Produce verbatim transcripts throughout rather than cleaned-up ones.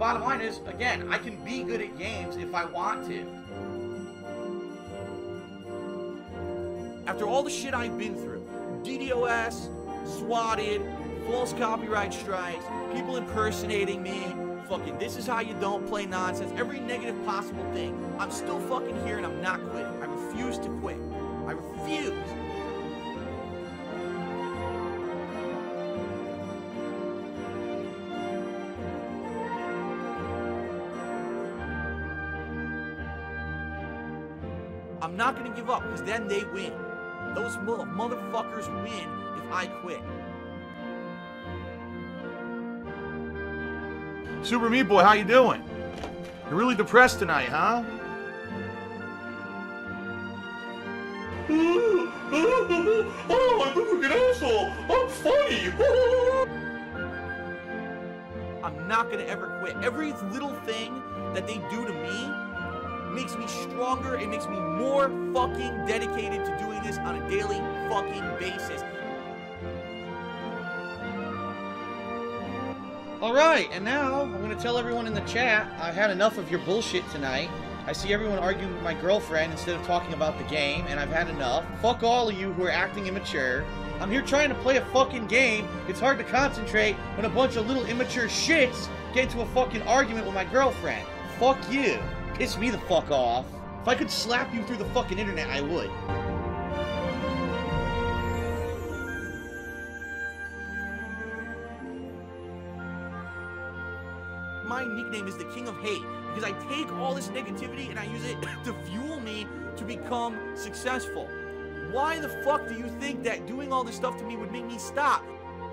bottom line is, again, I can be good at games if I want to. After all the shit I've been through, DDoS, swatted, false copyright strikes, people impersonating me, fucking this is how you don't play nonsense, every negative possible thing, I'm still fucking here and I'm not quitting. I refuse to quit. I refuse. I'm not gonna give up, because then they win. Those mother motherfuckers win if I quit. Super Meat Boy, how you doing? You're really depressed tonight, huh? Oh, I'm a freaking asshole! I'm funny! I'm not gonna ever quit. Every little thing that they do to me makes me stronger. It makes me more fucking dedicated to doing this on a daily fucking basis. Alright, and now I'm gonna tell everyone in the chat I've had enough of your bullshit tonight. I see everyone arguing with my girlfriend instead of talking about the game, and I've had enough. Fuck all of you who are acting immature. I'm here trying to play a fucking game. It's hard to concentrate when a bunch of little immature shits get into a fucking argument with my girlfriend. Fuck you. Piss me the fuck off. If I could slap you through the fucking internet, I would. My nickname is the King of Hate because I take all this negativity and I use it to fuel me to become successful. Why the fuck do you think that doing all this stuff to me would make me stop?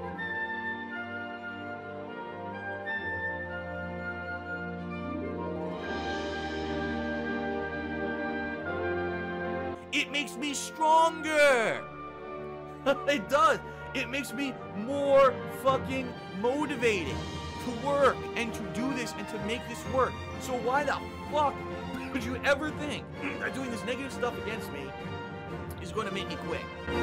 It makes me stronger. It does. It makes me more fucking motivated to work and to do this and to make this work. So why the fuck would you ever think that doing this negative stuff against me is going to make me quit?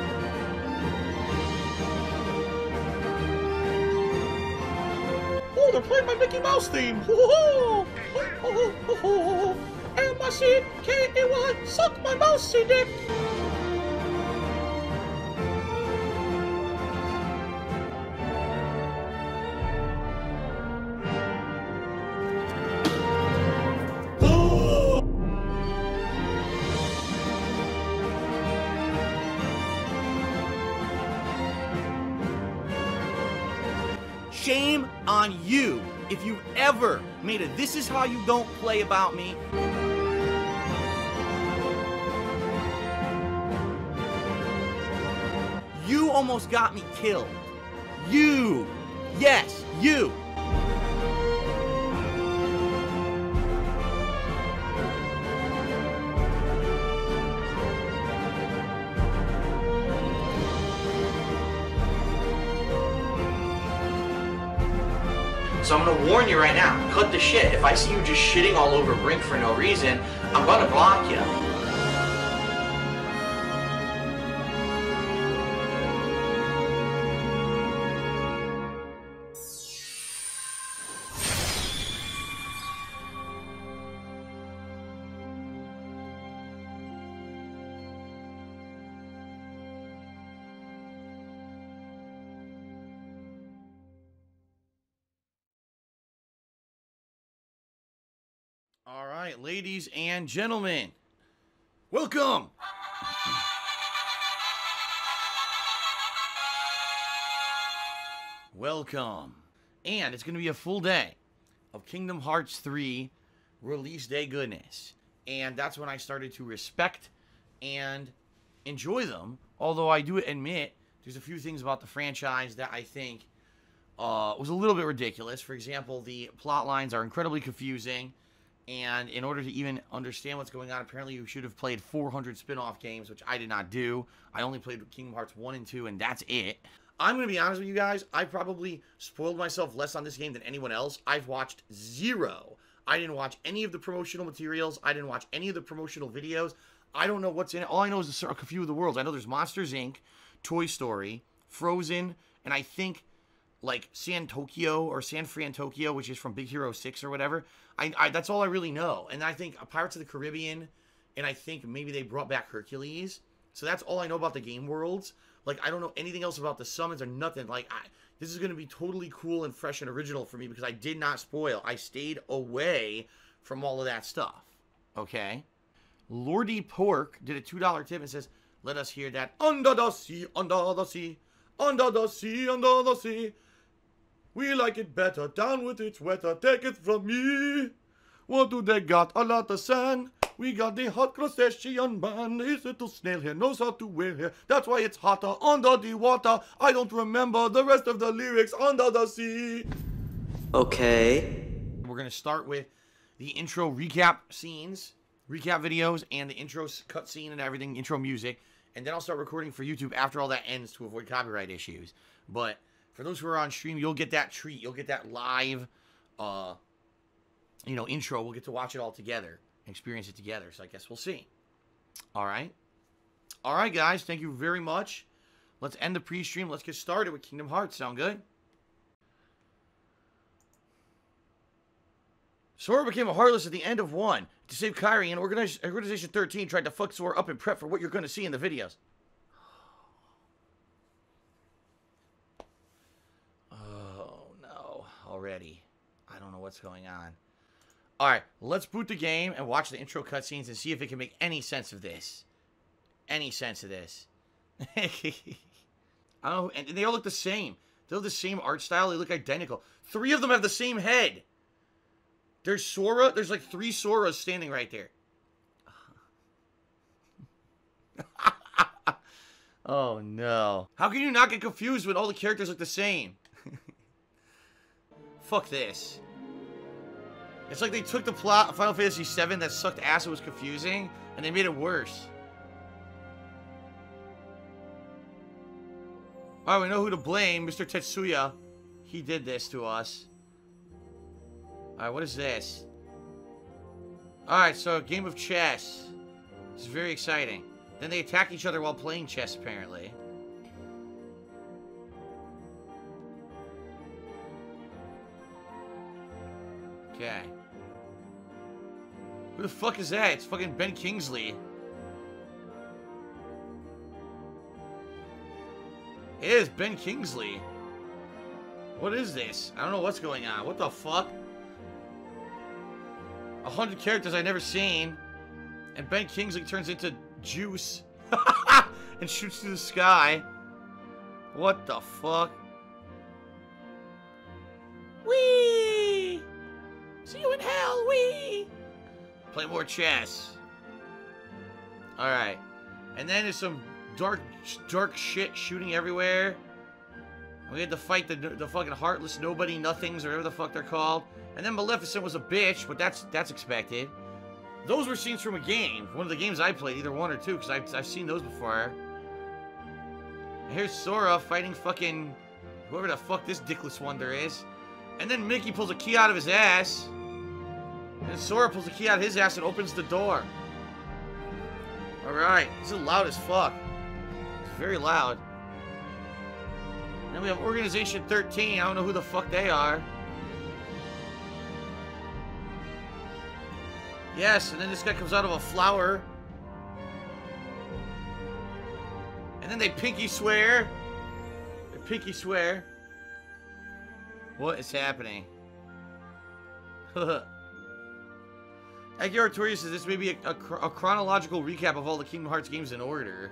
Oh, they're playing my Mickey Mouse theme. Oh, oh, oh, oh. M I C K E Y, suck my mousey dick. Shame on you if you ever made a "this is how you don't play" about me. You almost got me killed. You. Yes, you. So I'm gonna warn you right now, cut the shit. If I see you just shitting all over Brink for no reason, I'm gonna block you. All right, ladies and gentlemen, welcome. Welcome. And it's going to be a full day of Kingdom Hearts three release day goodness. And that's when I started to respect and enjoy them. Although I do admit there's a few things about the franchise that I think uh, was a little bit ridiculous. For example, the plot lines are incredibly confusing. And in order to even understand what's going on, apparently you should have played four hundred spin-off games, which I did not do. I only played Kingdom Hearts one and two, and that's it. I'm going to be honest with you guys. I probably spoiled myself less on this game than anyone else. I've watched zero. I didn't watch any of the promotional materials. I didn't watch any of the promotional videos. I don't know what's in it. All I know is a few of the worlds. I know there's Monsters, Incorporated, Toy Story, Frozen, and I think like San Tokyo or San Fran Tokyo, which is from Big Hero six or whatever. I, I that's all I really know. And I think Pirates of the Caribbean, and I think maybe they brought back Hercules. So that's all I know about the game worlds. Like, I don't know anything else about the summons or nothing. Like, I, this is going to be totally cool and fresh and original for me because I did not spoil. I stayed away from all of that stuff. Okay? Lordy Pork did a two dollar tip and says, let us hear that. Under the sea, under the sea, under the sea, under the sea. We like it better, down with its weather, take it from me. What do they got? A lot of sand. We got the hot crustacean man. His little snail here knows how to wear here. That's why it's hotter under the water. I don't remember the rest of the lyrics under the sea. Okay. We're going to start with the intro recap scenes, recap videos, and the intro cutscene and everything, intro music. And then I'll start recording for YouTube after all that ends to avoid copyright issues. But for those who are on stream, you'll get that treat. You'll get that live, uh, you know, intro. We'll get to watch it all together. Experience it together, so I guess we'll see. All right. All right, guys. Thank you very much. Let's end the pre-stream. Let's get started with Kingdom Hearts. Sound good? Sora became a Heartless at the end of one. To save Kairi, and Organiz Organization thirteen tried to fuck Sora up and prep for what you're going to see in the videos. Oh, no. Already. I don't know what's going on. Alright, let's boot the game and watch the intro cutscenes and see if it can make any sense of this. Any sense of this. I don't know, and they all look the same. They all have the same art style, they look identical. Three of them have the same head. There's Sora, there's like three Soras standing right there. Oh no. How can you not get confused when all the characters look the same? Fuck this. It's like they took the plot of Final Fantasy seven that sucked ass and was confusing, and they made it worse. Alright, we know who to blame. Mister Tetsuya. He did this to us. Alright, what is this? Alright, so a game of chess. This is very exciting. Then they attack each other while playing chess, apparently. Okay. Who the fuck is that? It's fucking Ben Kingsley. It is Ben Kingsley. What is this? I don't know what's going on. What the fuck? A hundred characters I've never seen. And Ben Kingsley turns into juice. And shoots through the sky. What the fuck? Whee! See you in hell, wee! Play more chess. Alright. And then there's some dark, dark shit shooting everywhere. We had to fight the, the fucking Heartless Nobody Nothings, or whatever the fuck they're called. And then Maleficent was a bitch, but that's that's expected. Those were scenes from a game. One of the games I played, either one or two, because I've, I've seen those before. And here's Sora fighting fucking whoever the fuck this dickless wonder is. And then Mickey pulls a key out of his ass. And Sora pulls the key out of his ass and opens the door. Alright. This is loud as fuck. It's very loud. And then we have Organization thirteen. I don't know who the fuck they are. Yes, and then this guy comes out of a flower. And then they pinky swear. They pinky swear. What is happening? Akira Artorius says this may be a, a, a chronological recap of all the Kingdom Hearts games in order.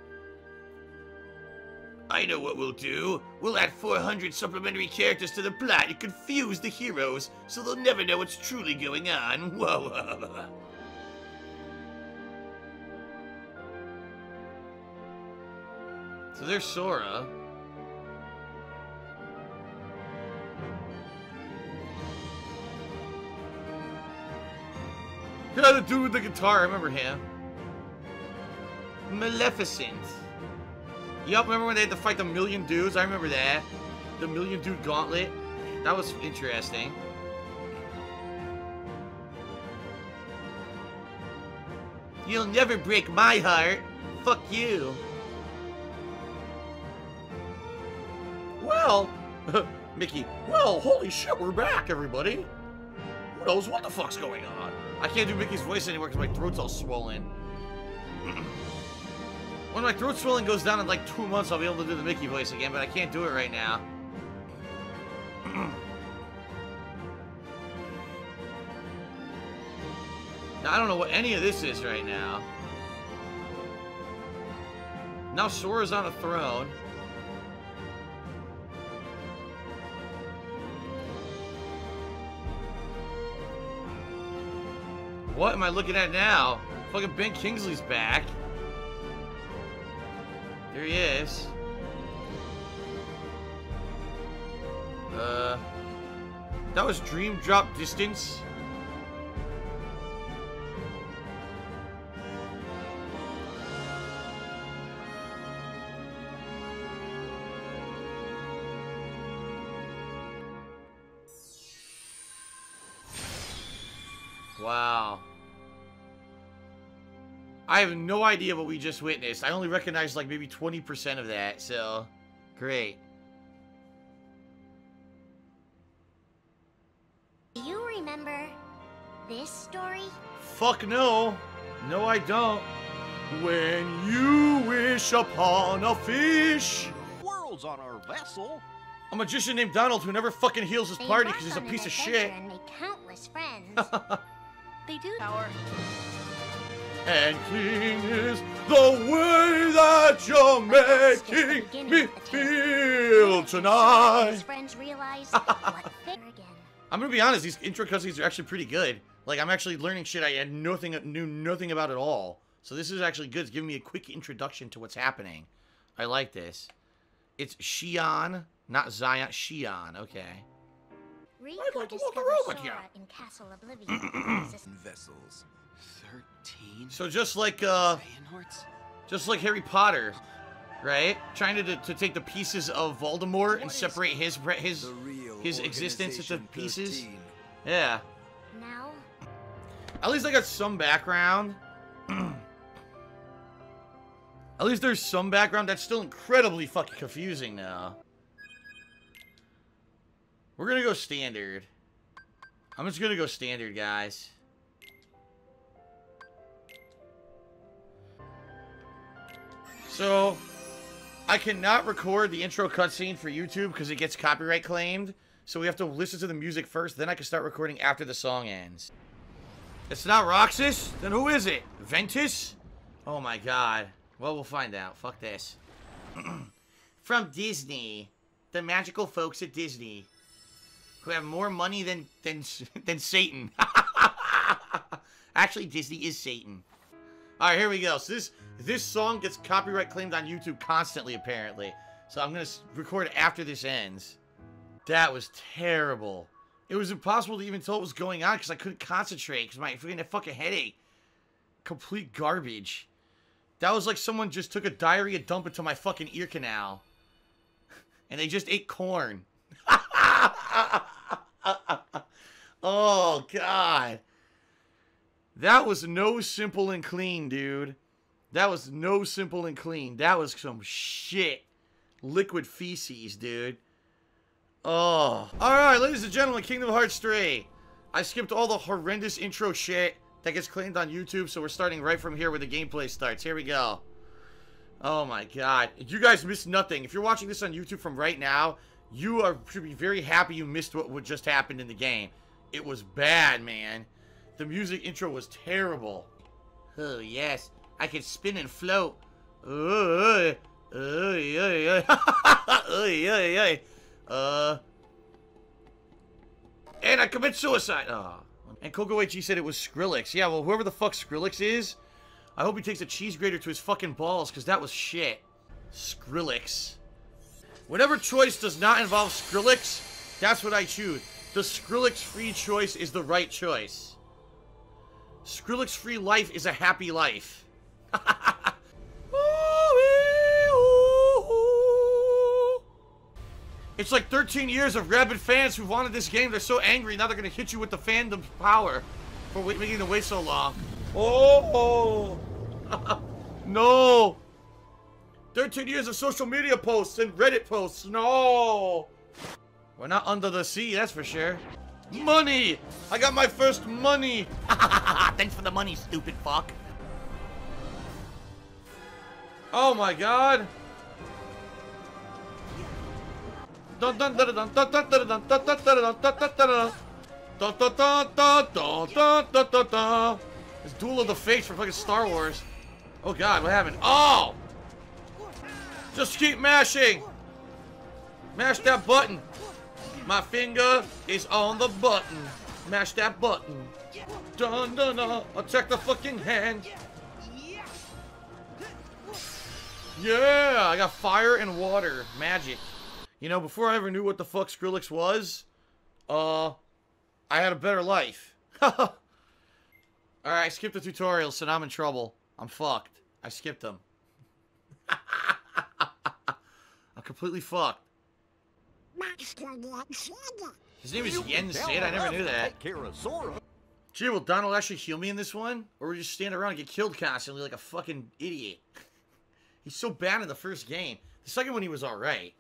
I know what we'll do. We'll add four hundred supplementary characters to the plot and confuse the heroes, so they'll never know what's truly going on. Whoa, whoa, whoa. So there's Sora. Yeah, the dude with the guitar, I remember him. Maleficent. Yup, remember when they had to fight the million dudes? I remember that. The million dude gauntlet. That was interesting. You'll never break my heart. Fuck you. Well, Mickey, well, holy shit, we're back, everybody. Who knows what the fuck's going on? I can't do Mickey's voice anymore because my throat's all swollen. When my throat swelling goes down in like two months, I'll be able to do the Mickey voice again, but I can't do it right now. Now, I don't know what any of this is right now. Now Sora's on a throne. What am I looking at now? Fucking Ben Kingsley's back. There he is. Uh, that was Dream Drop Distance. Wow. I have no idea what we just witnessed. I only recognized like maybe twenty percent of that, so great. Do you remember this story? Fuck no. No, I don't. When you wish upon a fish. Worlds on our vessel. A magician named Donald who never fucking heals his They party embark because he's a on an piece of adventure shit. And make countless friends. They do. Power. And clean is the way that you're making me feel tonight. His friends realize what they're again. I'm gonna be honest, these intro cutscenes are actually pretty good. Like, I'm actually learning shit I had nothing, knew nothing about at all. So this is actually good. It's giving me a quick introduction to what's happening. I like this. It's Xion, not Zion. Xion, okay. Rico I'd like to walk discovers around with Sora you. in Castle Oblivion. Vessels. Thirteen. So just like, uh, Xehanorts? just like Harry Potter, right? Trying to, to take the pieces of Voldemort and separate his his his existence into pieces. thirteen. Yeah. Now, At least I got some background. At least there's some background. That's still incredibly fucking confusing now. We're gonna go standard. I'm just gonna go standard, guys. So, I cannot record the intro cutscene for YouTube because it gets copyright claimed. So we have to listen to the music first, then I can start recording after the song ends. It's not Roxas? Then who is it? Ventus? Oh my god. Well, we'll find out. Fuck this. From Disney. The magical folks at Disney. Who have more money than, than, than Satan. Actually, Disney is Satan. Alright, here we go. So this, this song gets copyright claimed on YouTube constantly, apparently. So I'm going to record after this ends. That was terrible. It was impossible to even tell what was going on because I couldn't concentrate because my freaking fucking headache. Complete garbage. That was like someone just took a diarrhea dump into my fucking ear canal. And they just ate corn. Oh, God. That was no simple and clean, dude. That was no simple and clean. That was some shit. Liquid feces, dude. Oh. Alright, ladies and gentlemen, Kingdom Hearts three. I skipped all the horrendous intro shit that gets claimed on YouTube, so we're starting right from here where the gameplay starts. Here we go. Oh my god. You guys missed nothing. If you're watching this on YouTube from right now, you are should be very happy you missed what, what just happened in the game. It was bad, man. The music intro was terrible. Oh, yes. I can spin and float. Oh, oh, oh, oh, Uh, and I commit suicide. Oh. And Coco H G said it was Skrillex. Yeah, well, whoever the fuck Skrillex is, I hope he takes a cheese grater to his fucking balls, because that was shit. Skrillex. Whatever choice does not involve Skrillex, that's what I choose. The Skrillex-free choice is the right choice. Skrillex-free life is a happy life. It's like thirteen years of rabid fans who wanted this game. They're so angry, now they're going to hit you with the fandom's power for wait, making them wait so long. Oh! No! thirteen years of social media posts and Reddit posts. No! We're not under the sea, that's for sure. Money! I got my first money! Thanks for the money, stupid fuck. Oh my god! Dun dun dun dun dun dun dun dun dun dun dun dun dun dun dun. Dun dun dun dun dun dun dun dun dun. It's Duel of the Fates for fucking Star Wars. Oh god, what happened? Oh! Just keep mashing! Mash that button! My finger is on the button. Mash that button. Dun dun dun. Attack the fucking hand. Yeah, I got fire and water. Magic. You know, before I ever knew what the fuck Skrillex was, uh, I had a better life. Alright, I skipped the tutorial, so now I'm in trouble. I'm fucked. I skipped them. I'm completely fucked. His name is Yen Sid? I never knew that. Gee, will Donald actually heal me in this one? Or will we just stand around and get killed constantly like a fucking idiot? He's so bad in the first game. The second one he was alright.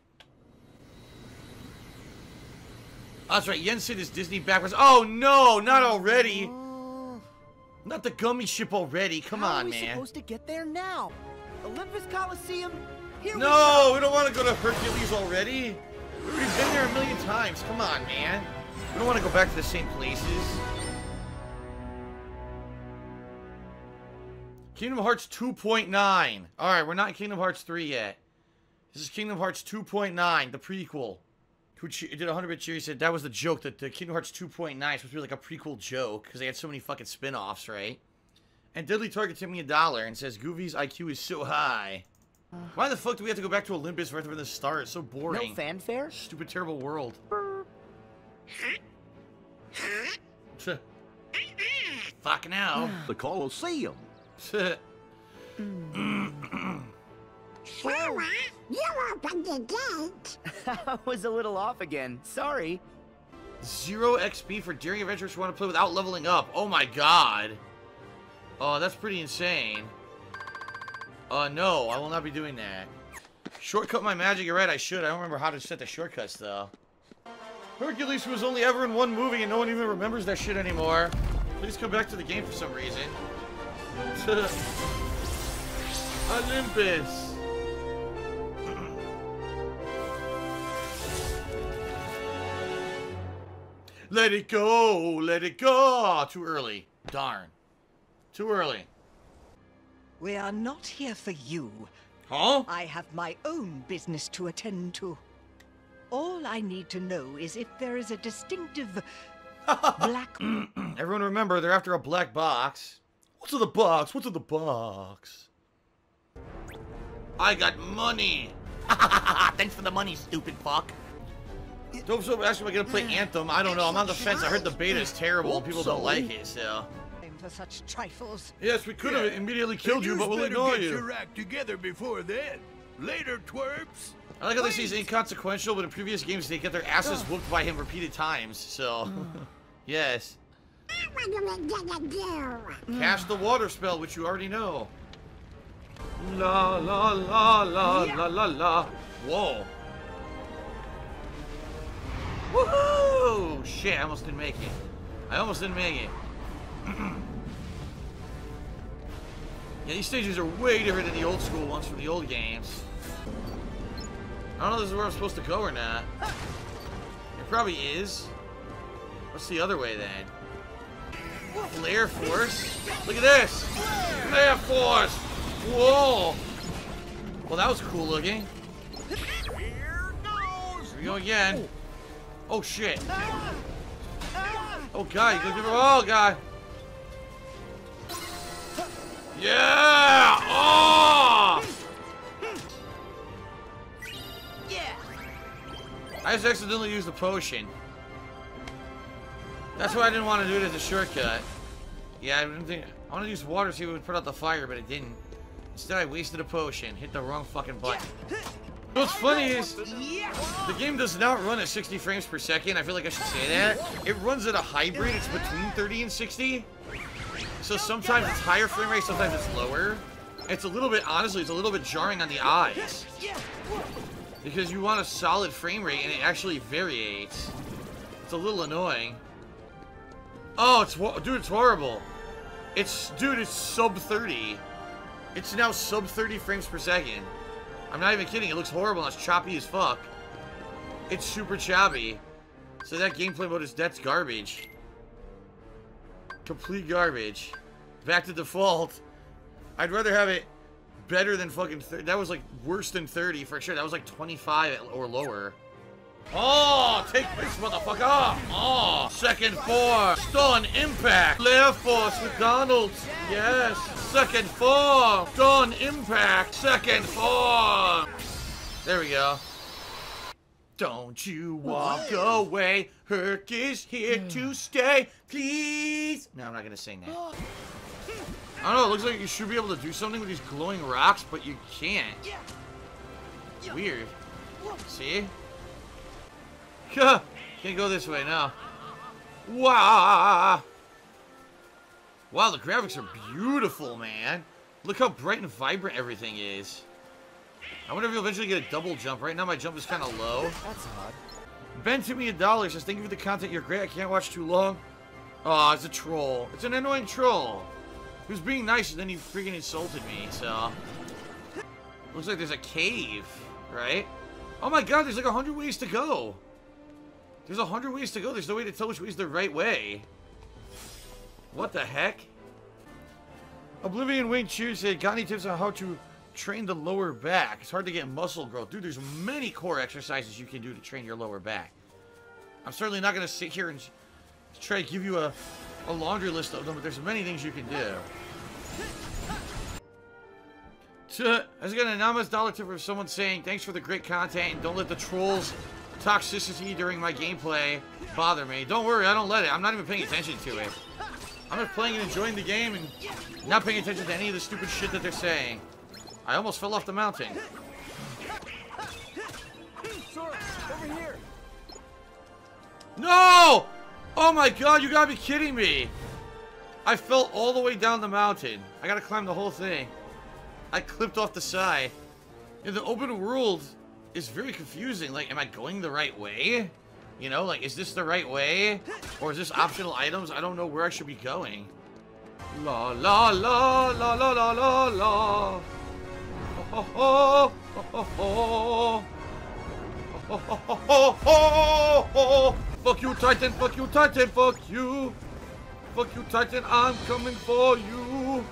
Oh, that's right, Yen Sid is Disney backwards. Oh no, not already! Not the gummy ship already. Come How on, are we man. supposed to get there now? Olympus Coliseum? Here No, we, we don't want to go to Hercules already. We've been there a million times. Come on, man. We don't want to go back to the same places. Kingdom Hearts two point nine. Alright, we're not in Kingdom Hearts three yet. This is Kingdom Hearts two point nine, the prequel. Who did one hundred bit Cheery said that was the joke, that the Kingdom Hearts two point nine is supposed to be like a prequel joke, because they had so many fucking spin-offs, right? And Deadly Target tipped me a dollar and says, Goofy's I Q is so high. Why the fuck do we have to go back to Olympus right from the start? It's so boring. No fanfare? Stupid, terrible world. Fuck now. The Colosseum. Sarah, you opened the gate. I was a little off again. Sorry. Zero X P for daring adventurers who want to play without leveling up. Oh my god. Oh, that's pretty insane. Uh, no, I will not be doing that. Shortcut my magic, you're right, I should. I don't remember how to set the shortcuts, though. Hercules was only ever in one movie and no one even remembers that shit anymore. Please come back to the game for some reason. Olympus. Let it go, let it go. Too early. Darn. Too early. We are not here for you. Huh? I have my own business to attend to. All I need to know is if there is a distinctive black... Everyone remember, they're after a black box. What's in the box? What's in the box? I got money. Thanks for the money, stupid fuck. Dope Soap asked me if I'm gonna play Anthem. I don't know. I'm on the fence. I heard the beta is terrible and people don't like it, so. For such trifles. Yes, we could have immediately killed you, but we'll ignore you. Get your act together before then. Later, twerps. I like how they say he's inconsequential, but in previous games they get their asses whooped by him repeated times. So, yes. What are we gonna do? Cast the water spell, which you already know. La la la la la la la. Whoa. Woohoo! Shit, I almost didn't make it. I almost didn't make it. Yeah, these stages are way different than the old school ones from the old games. I don't know if this is where I'm supposed to go or not. It probably is. What's the other way then? Flare Force? Look at this! Flare Force! Whoa! Well, that was cool looking. Here goes. Here we go again. Oh shit. Oh god, you gotta give her. Oh god. Yeah! Oh! Yeah. I just accidentally used the potion. That's why I didn't want to do it as a shortcut. Yeah, I didn't think. I wanted to use water to see if it would put out the fire, but it didn't. Instead, I wasted a potion. Hit the wrong fucking button. What's funny is, the game does not run at sixty frames per second. I feel like I should say that. It runs at a hybrid. It's between thirty and sixty. So sometimes it's higher frame rate, sometimes it's lower. It's a little bit, honestly, it's a little bit jarring on the eyes. Because you want a solid frame rate and it actually variates. It's a little annoying. Oh, it's dude, it's horrible. It's dude, it's sub thirty. It's now sub thirty frames per second. I'm not even kidding. It looks horrible. It's choppy as fuck. It's super choppy. So that gameplay mode is that's garbage. Complete garbage. Back to default. I'd rather have it better than fucking thirty. That was like worse than thirty for sure. That was like twenty-five or lower. Oh, take this motherfucker. Oh, second form. Stun impact. Flare force with Donald. Yes. Second form. Stun impact. Second form. There we go. Don't you walk away. Herc is here to stay. Please. No, I'm not going to sing that. I don't know. It looks like you should be able to do something with these glowing rocks, but you can't. Weird. See? Can't go this way now. Wow. Wow, the graphics are beautiful, man. Look how bright and vibrant everything is. I wonder if you'll eventually get a double jump. Right now my jump is kind of low. That's odd. Ben sent me a dollar. Says, thank you for the content. You're great. I can't watch too long. Oh, it's a troll. It's an annoying troll. He was being nice and then he freaking insulted me, so. Looks like there's a cave, right? Oh my god, there's like a hundred ways to go. There's a hundred ways to go. There's no way to tell which way is the right way. What the heck? Oblivion Wayne Cheers said, got any tips on how to train the lower back? It's hard to get muscle growth. Dude, there's many core exercises you can do to train your lower back. I'm certainly not going to sit here and try to give you a, a laundry list of them, but there's many things you can do. I just got an anonymous dollar tip from someone saying, thanks for the great content and don't let the trolls toxicity during my gameplay bother me. Don't worry, I don't let it. I'm not even paying attention to it. I'm just playing and enjoying the game and not paying attention to any of the stupid shit that they're saying. I almost fell off the mountain. Sora, over here. No! Oh my god, you gotta be kidding me. I fell all the way down the mountain. I gotta climb the whole thing. I clipped off the side. In the open world, it's very confusing. Like, am I going the right way? You know, like, is this the right way? Or is this optional items? I don't know where I should be going. La la la la la la la la. Ho ho ho ho ho ho ho ho ho ho. Fuck you, Titan! Fuck you, Titan! Fuck you! Fuck you, Titan! I'm coming for you!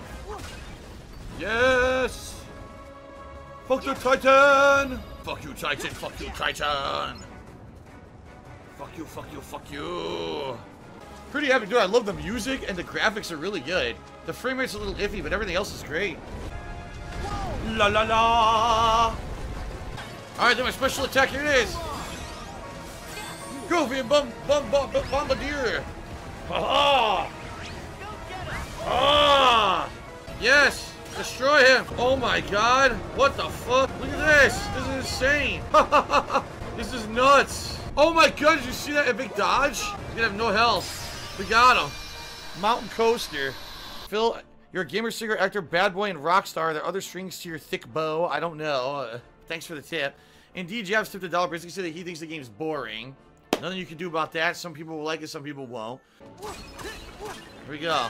Yes! Fuck you, Titan! Fuck you, Titan! Fuck you, Titan! Fuck you, fuck you, fuck you! Pretty happy, dude. I love the music and the graphics are really good. The frame rate's a little iffy, but everything else is great. La la la! Alright, then my special attack, here it is! Goofy and bum, bum, bum, bum, bombardier! Ah! Ah! Yes! Destroy him! Oh my god! What the fuck? Look at this! This is insane! This is nuts! Oh my god, did you see that epic dodge? He's gonna have no health. We got him. Mountain Coaster. Phil, you're a gamer, singer, actor, bad boy, and rock star. Are there other strings to your thick bow? I don't know. Uh, thanks for the tip. Indeed, Jabs tipped a dollar, basically said that he thinks the game's boring. Nothing you can do about that. Some people will like it, some people won't. Here we go.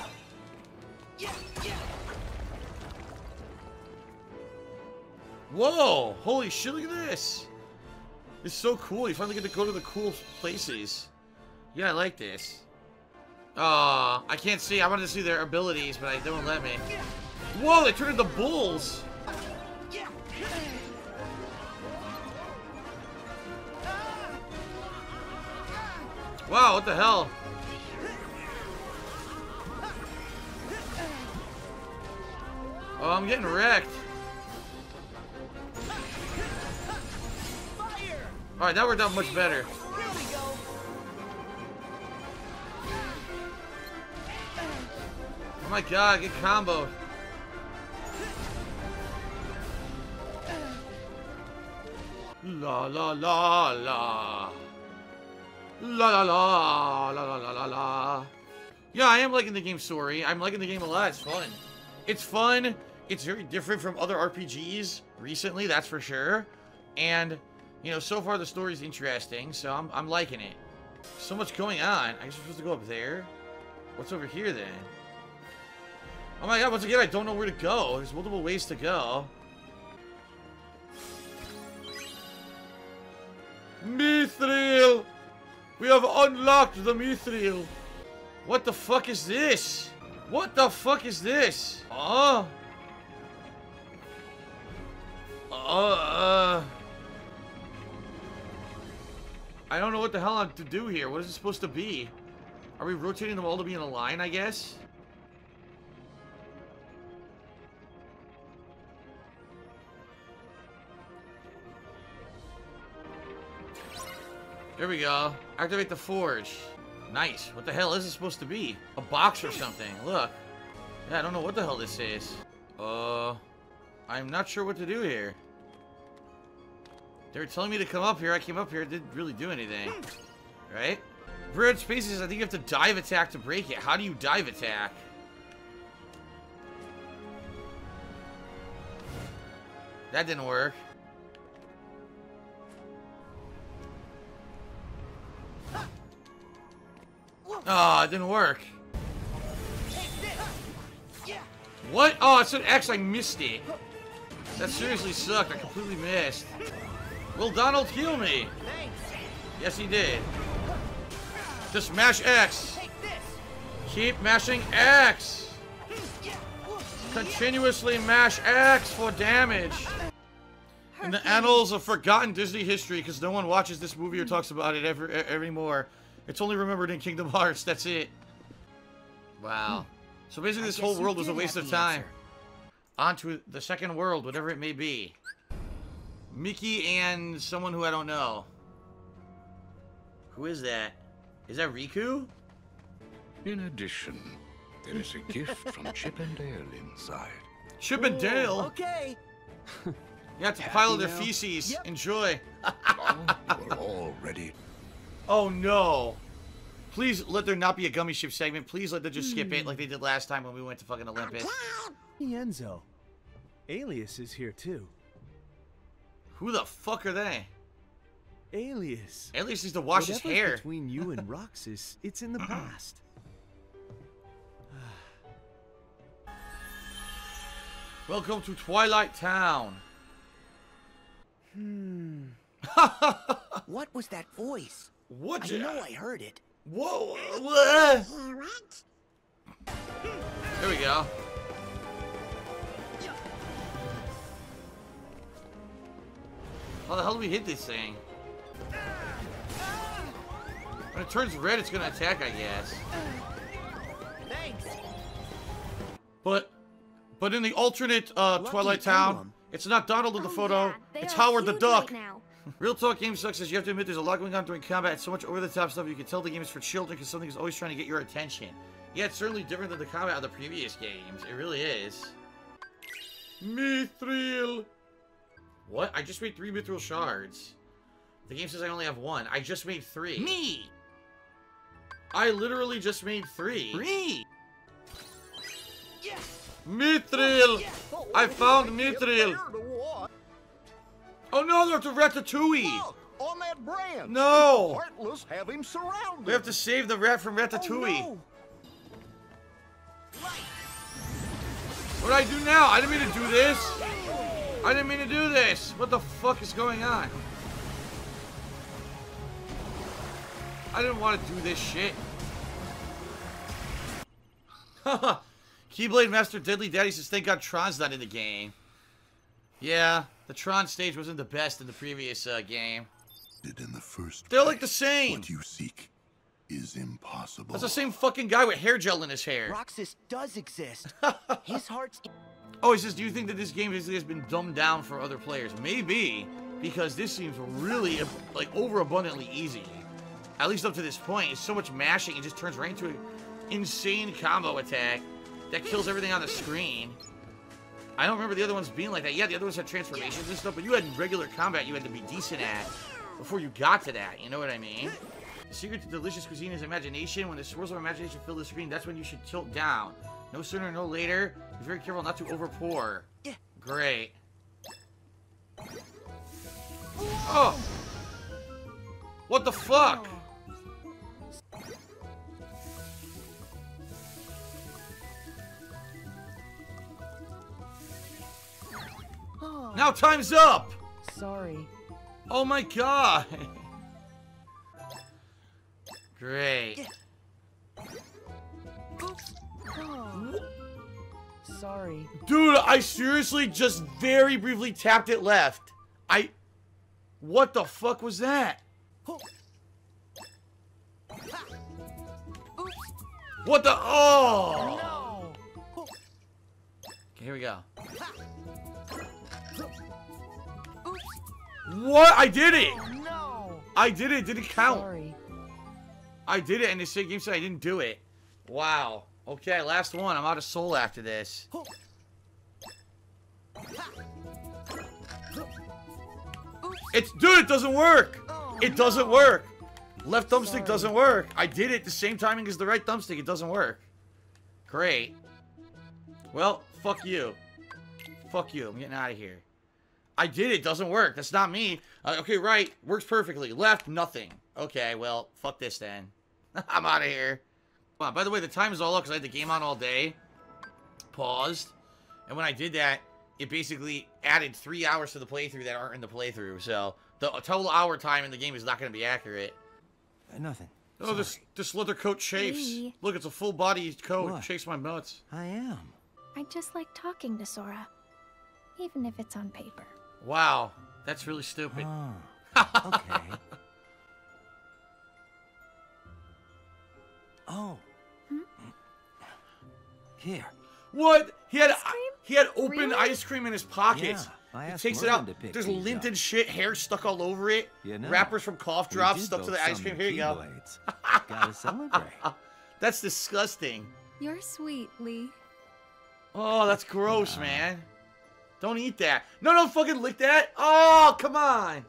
Whoa! Holy shit, look at this! It's so cool. You finally get to go to the cool places. Yeah, I like this. Aw, I can't see. I wanted to see their abilities, but they don't let me. Whoa, they turned into bulls! Wow, what the hell? Oh, I'm getting wrecked. Alright, that worked out much better. Oh my god, get comboed. La la la la. La la la la la la la la. Yeah, I am liking the game, sorry. I'm liking the game a lot. It's fun. It's fun. It's very different from other R P Gs recently, that's for sure. And, you know, so far the story's interesting, so I'm, I'm liking it. So much going on. I guess we're supposed to go up there. What's over here, then? Oh my god, once again, I don't know where to go. There's multiple ways to go. Mithril! We have unlocked the Mithril! What the fuck is this? What the fuck is this? Oh. Uh. I don't know what the hell I'm to do here. What is it supposed to be? Are we rotating them all to be in a line, I guess? There we go. Activate the forge. Nice. What the hell is it supposed to be? A box or something. Look. Yeah, I don't know what the hell this is. Uh, I'm not sure what to do here. They were telling me to come up here. I came up here. It didn't really do anything. Right? Red spaces, I think you have to dive attack to break it. How do you dive attack? That didn't work. Oh, it didn't work. What? Oh, it's an X. I missed it. That seriously sucked. I completely missed. Will Donald heal me? Yes, he did. Just mash X. Keep mashing X. Continuously mash X for damage. In the annals of forgotten Disney history, because no one watches this movie or talks about it ever, ever anymore. It's only remembered in Kingdom Hearts. That's it. Wow. So basically, this whole world was a waste of time. On to the second world, whatever it may be. Mickey and someone who I don't know. Who is that? Is that Riku? In addition, there is a gift from Chip and Dale inside. Chip and Dale? Oh, okay. You have to pile their feces. Yep. Enjoy. Oh, you are all ready. Oh no. Please let there not be a gummy ship segment. Please let them just skip it like they did last time when we went to fucking Olympus. Enzo. Alias is here too. Who the fuck are they? Alias. Alias needs to wash his Whatever's hair. between you and Roxas, it's in the past. Welcome to Twilight Town. Hmm. What was that voice? What? I know I heard it. Whoa. What? There we go. How the hell do we hit this thing? When it turns red, it's gonna attack, I guess. Thanks. But, but in the alternate uh, Twilight Town, it's not Donald in the photo. Yeah, they it's are Howard the huge Duck. right now. Real Talk Game Sucks says you have to admit there's a lot going on during combat. It's so much over-the-top stuff. You can tell the game is for children because something is always trying to get your attention. Yeah, it's certainly different than the combat of the previous games. It really is. Mithril. What? I just made three Mithril shards. The game says I only have one. I just made three. Me. I literally just made three. Three. Mithril. I found Mithril. Oh no, they're to Ratatouille! Look, on that branch! No! Heartless have him surrounded! We have to save the rat from Ratatouille. Oh, no. What do I do now? I didn't mean to do this! I didn't mean to do this! What the fuck is going on? I didn't want to do this shit. Haha! Keyblade Master Deadly Daddy says, thank God Tron's not in the game. Yeah, the Tron stage wasn't the best in the previous uh, game. In the first They're like the same. What you seek is impossible. That's the same fucking guy with hair gel in his hair. Roxas does exist. His heart's... Oh, he says, do you think that this game basically has been dumbed down for other players? Maybe, because this seems really, like, overabundantly easy. At least up to this point. It's so much mashing, it just turns right into an insane combo attack that kills everything on the screen. I don't remember the other ones being like that. Yeah, the other ones had transformations and stuff, but you had regular combat you had to be decent at before you got to that. You know what I mean? The secret to delicious cuisine is imagination. When the swirls of imagination fill the screen, that's when you should tilt down. No sooner, no later. Be very careful not to overpour. Great. Oh! What the fuck? Now time's up! Sorry. Oh my god! Great. Oh. Sorry. Dude, I seriously just very briefly tapped it left. I... What the fuck was that? What the... Oh! Okay, here we go. What? I did it! I did it. Did it count? Sorry. I did it, and the same game said I didn't do it. Wow. Okay, last one. I'm out of soul after this. It's... Dude, it doesn't work! It doesn't work! Left thumbstick Sorry. doesn't work. I did it the same timing as the right thumbstick. It doesn't work. Great. Well, fuck you. Fuck you. I'm getting out of here. I did it. Doesn't work. That's not me. Uh, okay, right. Works perfectly. Left, nothing. Okay, well, fuck this then. I'm out of here. Come on, by the way, the time is all up because I had the game on all day. Paused. And when I did that, it basically added three hours to the playthrough that aren't in the playthrough. So the total hour time in the game is not going to be accurate. Uh, nothing. Oh, Sorry. this this leather coat chafes. Hey. Look, it's a full body coat. What? It chafes my nuts. I am. I just like talking to Sora, even if it's on paper. Wow, that's really stupid. Oh. Okay. Oh. Hmm? Here. What? He had Ice cream? he had open Really? ice cream in his pockets. Yeah, I he asked takes it Morgan out. to pick There's these lint up. and shit, hair stuck all over it. You know, Wrappers from cough we drops did stuck to build the ice some cream. Here you go. Keyblades. Gotta celebrate. That's disgusting. You're sweet, Lee. Oh, that's gross, man. Don't eat that. No, don't fucking lick that. Oh, come on.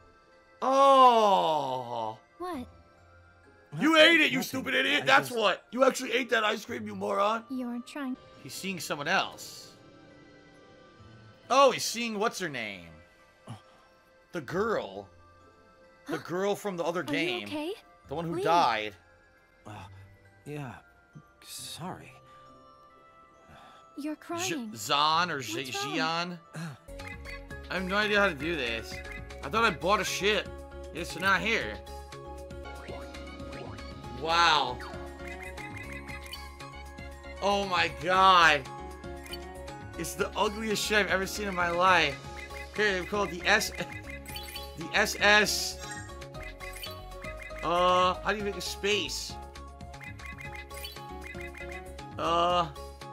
Oh. What? You ate it, you Nothing. stupid idiot. I That's just- what. You actually ate that ice cream, you moron. You're trying. He's seeing someone else. Oh, he's seeing what's her name? The girl. The girl from the other Are game. you okay? The one who Lee. died. Uh, yeah. Sorry. You're J- crying. Zan or J- What's wrong? Jian. I have no idea how to do this. I thought I bought a ship. It's not here. Wow. Oh my god. It's the ugliest shit I've ever seen in my life. Okay, they call it the S... The S S... Uh, how do you make a space? Uh...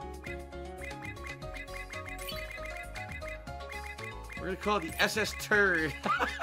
We're gonna call it the S S Turd.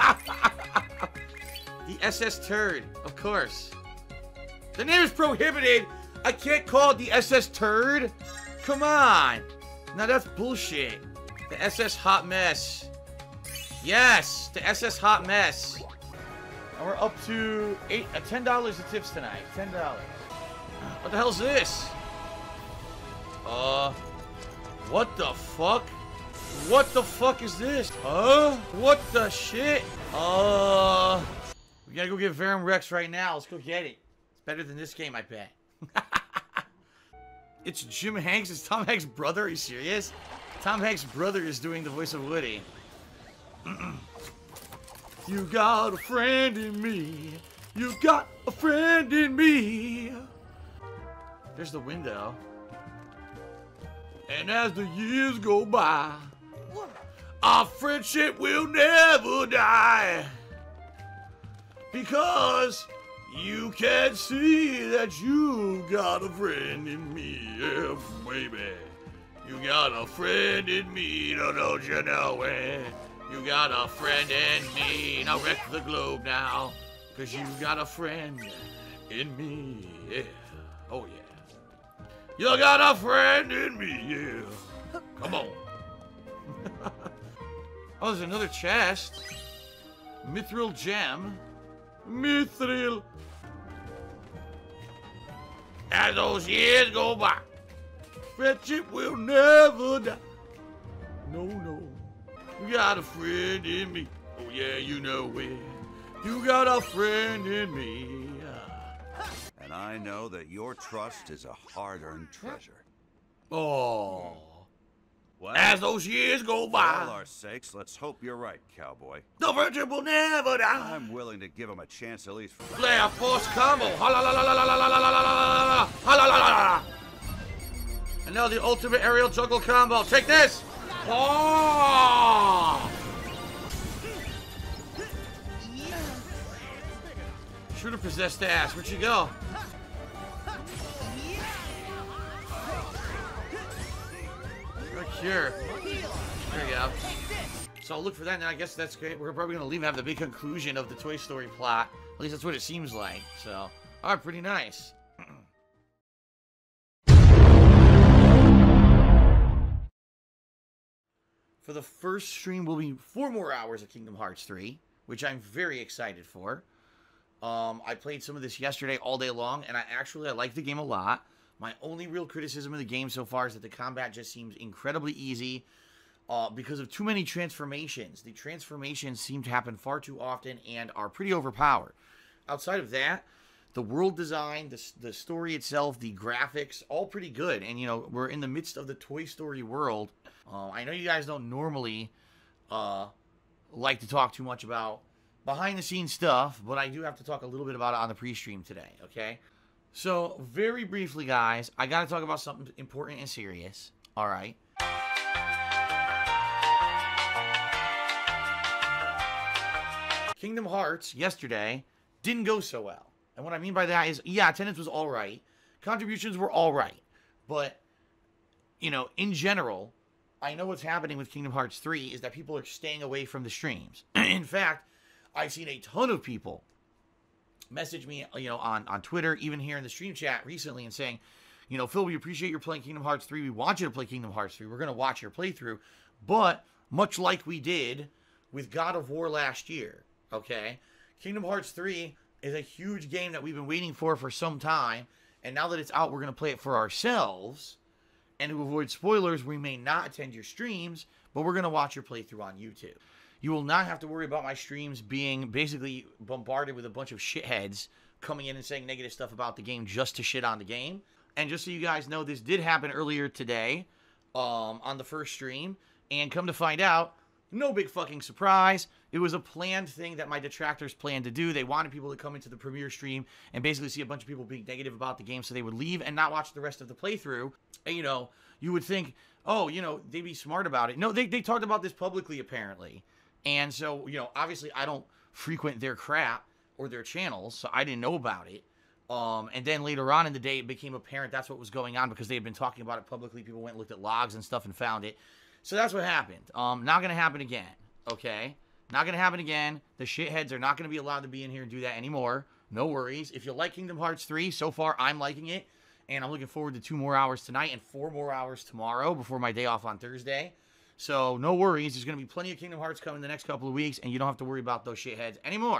The S S Turd, of course. The name is prohibited. I can't call it the S S Turd. Come on. Now that's bullshit. The S S Hot Mess. Yes, the S S Hot Mess. And we're up to eight, uh, ten dollars of tips tonight. Ten dollars. What the hell's this? Uh, what the fuck? What the fuck is this? Huh? What the shit? Uh, we gotta go get Verum Rex right now. Let's go get it. It's better than this game, I bet. It's Jim Hanks. It's Tom Hanks' brother. Are you serious? Tom Hanks' brother is doing the voice of Woody. You got a friend in me. You got a friend in me. There's the window. And as the years go by, our friendship will never die. Because you can see that you got a friend in me, yeah, baby. You got a friend in me, no, don't you know it? You got a friend in me. Now wreck the globe now. Cause you got a friend in me, yeah. Oh, yeah. You got a friend in me, yeah. Come on. Oh, there's another chest. Mithril gem. Mithril. As those years go by, friendship will never die. No, no. You got a friend in me. Oh yeah, you know it. You got a friend in me. And I know that your trust is a hard-earned treasure. Oh. Well, As those years go for by, all our sakes, let's hope you're right, cowboy. the virgin will never die. I'm willing to give him a chance at least for... Flare force combo. Ha la la la la la la la la la la la ha la la la la. And now the ultimate aerial juggle combo. Take this. Oh. Should have possessed the ass. Where'd she go? Cure. There we go. So I'll look for that, and I guess that's great. We're probably going to leave and have the big conclusion of the Toy Story plot. At least that's what it seems like. So, alright, pretty nice. For the first stream will be four more hours of Kingdom Hearts three, which I'm very excited for. Um, I played some of this yesterday all day long, and I actually I like the game a lot. My only real criticism of the game so far is that the combat just seems incredibly easy uh, because of too many transformations. The transformations seem to happen far too often and are pretty overpowered. Outside of that, the world design, the, the story itself, the graphics, all pretty good. And, you know, we're in the midst of the Toy Story world. Uh, I know you guys don't normally uh, like to talk too much about behind-the-scenes stuff, but I do have to talk a little bit about it on the pre-stream today, okay? So, very briefly, guys, I got to talk about something important and serious. All right. Kingdom Hearts, yesterday, didn't go so well. And what I mean by that is, yeah, attendance was all right. Contributions were all right. But, you know, in general, I know what's happening with Kingdom Hearts three is that people are staying away from the streams. In fact, I've seen a ton of people message me, you know, on, on Twitter, even here in the stream chat recently, and saying, you know, Phil, we appreciate you playing Kingdom Hearts three. We want you to play Kingdom Hearts three. We're going to watch your playthrough. But, much like we did with God of War last year, okay, Kingdom Hearts three is a huge game that we've been waiting for for some time. And now that it's out, we're going to play it for ourselves. And to avoid spoilers, we may not attend your streams, but we're going to watch your playthrough on YouTube. You will not have to worry about my streams being basically bombarded with a bunch of shitheads coming in and saying negative stuff about the game just to shit on the game. And just so you guys know, this did happen earlier today um, on the first stream. And come to find out, no big fucking surprise. It was a planned thing that my detractors planned to do. They wanted people to come into the premiere stream and basically see a bunch of people being negative about the game so they would leave and not watch the rest of the playthrough. And, you know, you would think, oh, you know, they'd be smart about it. No, they, they talked about this publicly, apparently. And so, you know, obviously I don't frequent their crap or their channels, so I didn't know about it. Um, and then later on in the day, it became apparent that's what was going on because they had been talking about it publicly. People went and looked at logs and stuff and found it. So that's what happened. Um, not going to happen again, okay? Not going to happen again. The shitheads are not going to be allowed to be in here and do that anymore. No worries. If you like Kingdom Hearts three, so far I'm liking it. And I'm looking forward to two more hours tonight and four more hours tomorrow before my day off on Thursday. So, no worries. There's going to be plenty of Kingdom Hearts coming the next couple of weeks, and you don't have to worry about those shitheads anymore.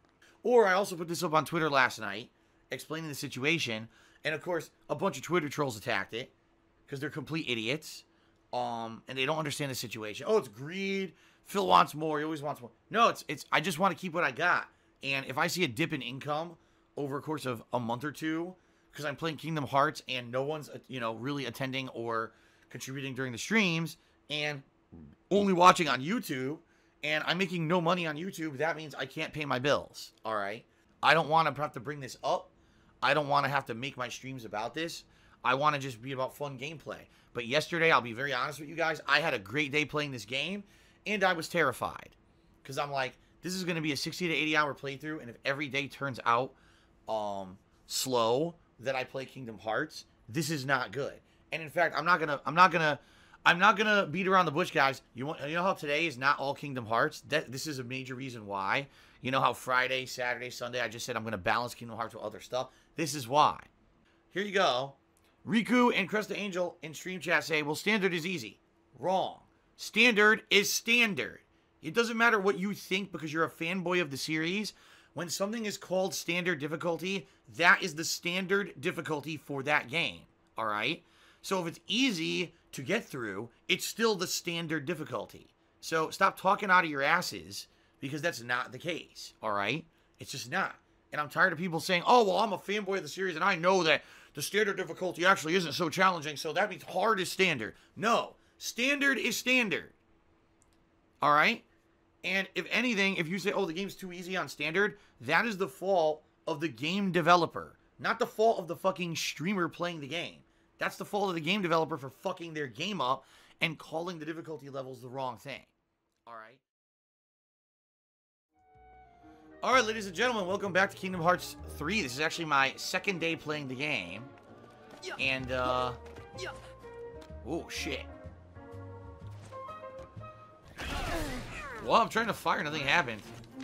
Or, I also put this up on Twitter last night, explaining the situation, and of course, a bunch of Twitter trolls attacked it, because they're complete idiots, um, and they don't understand the situation. Oh, it's greed. Phil wants more. He always wants more. No, it's, it's, I just want to keep what I got. And if I see a dip in income over a course of a month or two, because I'm playing Kingdom Hearts, and no one's, you know, really attending or contributing during the streams, and only watching on YouTube, and I'm making no money on YouTube, that means I can't pay my bills, all right? I don't want to have to bring this up. I don't want to have to make my streams about this. I want to just be about fun gameplay. But yesterday, I'll be very honest with you guys, I had a great day playing this game, and I was terrified. Because I'm like, this is going to be a sixty to eighty hour playthrough, and if every day turns out um, slow that I play Kingdom Hearts, this is not good. And in fact, I'm not going to, I'm not going to, I'm not going to beat around the bush, guys. You want, you know how today is not all Kingdom Hearts? That, this is a major reason why. You know how Friday, Saturday, Sunday, I just said I'm going to balance Kingdom Hearts with other stuff? This is why. Here you go. Riku and Cresta Angel in stream chat say, well, standard is easy. Wrong. Standard is standard. It doesn't matter what you think because you're a fanboy of the series. When something is called standard difficulty, that is the standard difficulty for that game. All right? So if it's easy to get through, it's still the standard difficulty. So stop talking out of your asses Because that's not the case, all right? It's just not. And I'm tired of people saying, oh, well, I'm a fanboy of the series, and I know that the standard difficulty actually isn't so challenging, so that means hard is standard. No. Standard is standard. All right? And if anything, if you say, oh, the game's too easy on standard, that is the fault of the game developer. Not the fault of the fucking streamer playing the game. That's the fault of the game developer for fucking their game up and calling the difficulty levels the wrong thing. All right? All right, ladies and gentlemen, welcome back to Kingdom Hearts three. This is actually my second day playing the game. And, uh... oh, shit. Well, I'm trying to fire, nothing happened.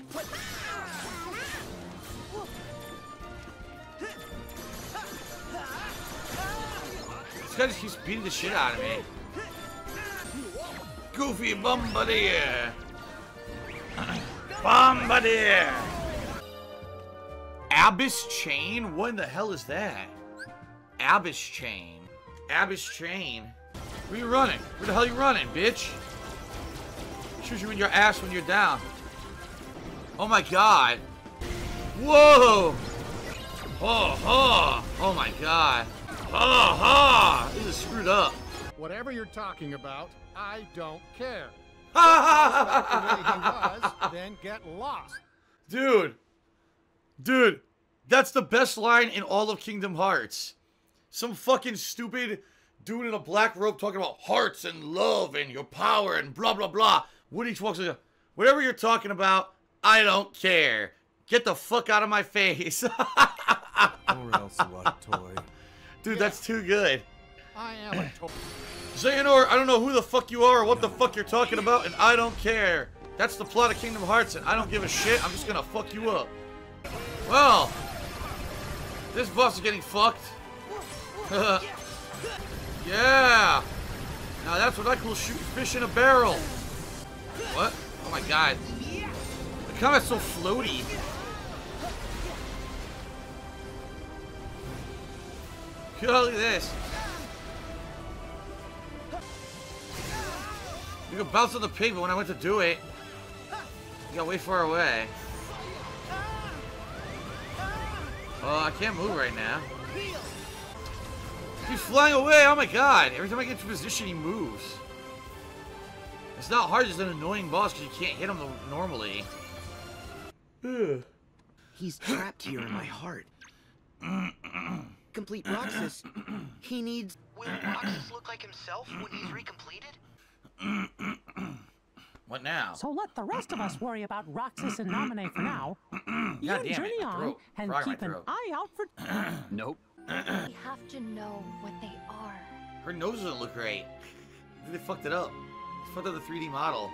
This guy just keeps beating the shit out of me. Goofy Bombardier! Bombardier! Abyss Chain? What in the hell is that? Abyss Chain. Abyss Chain. Where you running? Where the hell you running, bitch? Shoot you in your ass when you're down. Oh my god. Whoa! Oh, oh! Oh my god. Oh, oh! This is screwed up. Whatever you're talking about, I don't care. was, then get lost. Dude. Dude. That's the best line in all of Kingdom Hearts. Some fucking stupid dude in a black robe talking about hearts and love and your power and blah, blah, blah. Woody walks in, whatever you're talking about, I don't care. Get the fuck out of my face. Or else what, toy? Dude, that's too good. I am a toy. Xehanort, I don't know who the fuck you are or what the fuck you're talking about, and I don't care. That's the plot of Kingdom Hearts, and I don't give a shit. I'm just gonna fuck you up. Well, this boss is getting fucked. Yeah. Now that's what I call shooting fish in a barrel. What? Oh my god. The combat's so floaty. God, look at this. You can bounce on the pig, but when I went to do it, you got way far away. Oh, I can't move right now. He's flying away, oh my god. Every time I get to position, he moves. It's not hard, just an annoying boss because you can't hit him normally. He's trapped here in my heart. Complete Roxas. He needs... Will Roxas look like himself when he's recompleted? What now? So let the rest of us worry about Roxas and Nominee for now. You God damn journey it, my on throat. and Frog in keep my an throat. eye out for... Nope. We have to know what they are. Her nose doesn't look right. They fucked it up. They fucked up the three D model.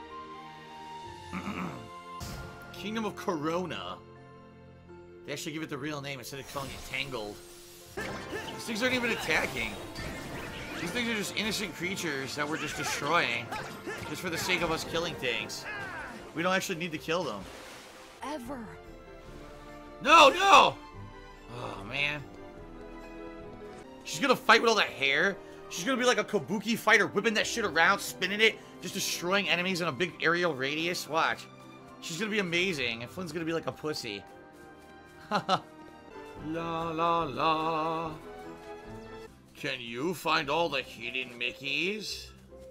Kingdom of Corona. They actually give it the real name instead of calling it Tangled. These things aren't even attacking. These things are just innocent creatures that we're just destroying. Just for the sake of us killing things. We don't actually need to kill them. Ever. No, no! Oh, man. She's gonna fight with all that hair. She's gonna be like a kabuki fighter, whipping that shit around, spinning it, just destroying enemies in a big aerial radius. Watch. She's gonna be amazing, and Flynn's gonna be like a pussy. La la la. Can you find all the hidden Mickeys?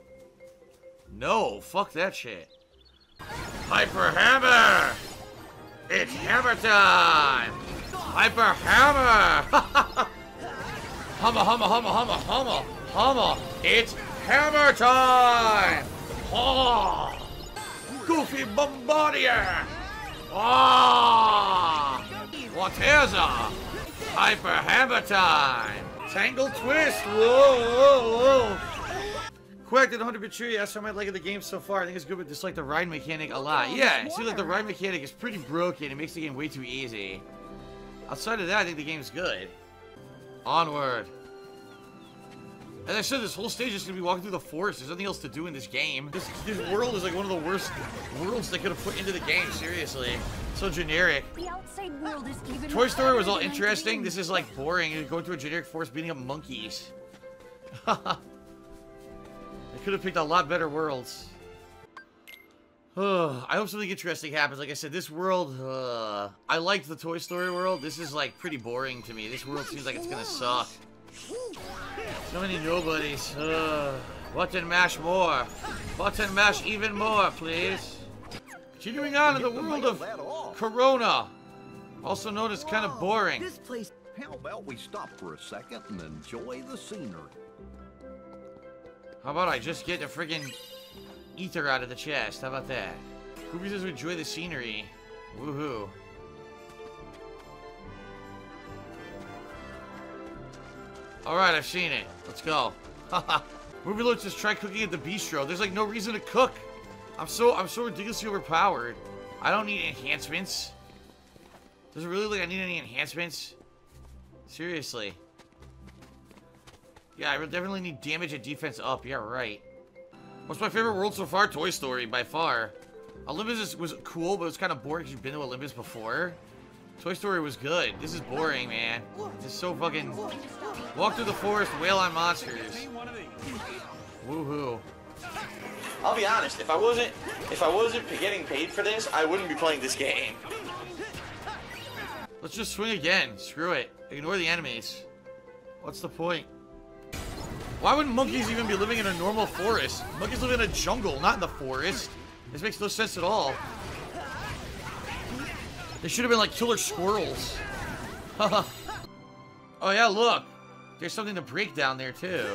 No, fuck that shit. Hyper Hammer! It's hammer time! Hyper Hammer! Humma, humma, humma, humma, humma, humma! It's hammer time! Oh! Goofy Bombardier! Oh! What is it? Hyper Hammer time! Tangle Twist! Whoa, whoa, whoa! Quick, did one hundred bit tree asked how I like the game so far. I think it's good, but dislike the ride mechanic a lot. Yeah, it seems like the ride mechanic is pretty broken. It makes the game way too easy. Outside of that, I think the game's good. Onward. As I said, this whole stage is going to be walking through the forest. There's nothing else to do in this game. This, this world is like one of the worst worlds they could have put into the game, seriously. So generic. The outside world is even Toy Story was all interesting. This is like boring. You're going to a generic forest beating up monkeys. They could have picked a lot better worlds. I hope something interesting happens. Like I said, this world, uh, I liked the Toy Story world. This is, like, pretty boring to me. This world seems like it's gonna suck. So many nobodies. Uh, button mash more. Button mash even more, please. Continuing on in the world of Corona. Also known as kind of boring. This place. How about we stop for a second and enjoy the scenery? How about I just get the friggin' ether out of the chest? How about that? Who says we enjoy the scenery? Woohoo. Alright, I've seen it. Let's go. Haha. Movie Lord says try cooking at the bistro. There's like no reason to cook. I'm so I'm so ridiculously overpowered. I don't need enhancements. Does it really look like I need any enhancements? Seriously. Yeah, I definitely need damage and defense up. Yeah, right. What's my favorite world so far? Toy Story, by far. Olympus is, was cool, but it was kind of boring because you've been to Olympus before. Toy Story was good. This is boring, man. This is so fucking... Walk through the forest, wail on monsters. Woohoo. I'll be honest, if I wasn't if I wasn't getting paid for this, I wouldn't be playing this game. Let's just swing again. Screw it. Ignore the enemies. What's the point? Why wouldn't monkeys even be living in a normal forest? Monkeys live in a jungle, not in the forest. This makes no sense at all. They should have been like killer squirrels. Oh yeah, look. There's something to break down there too.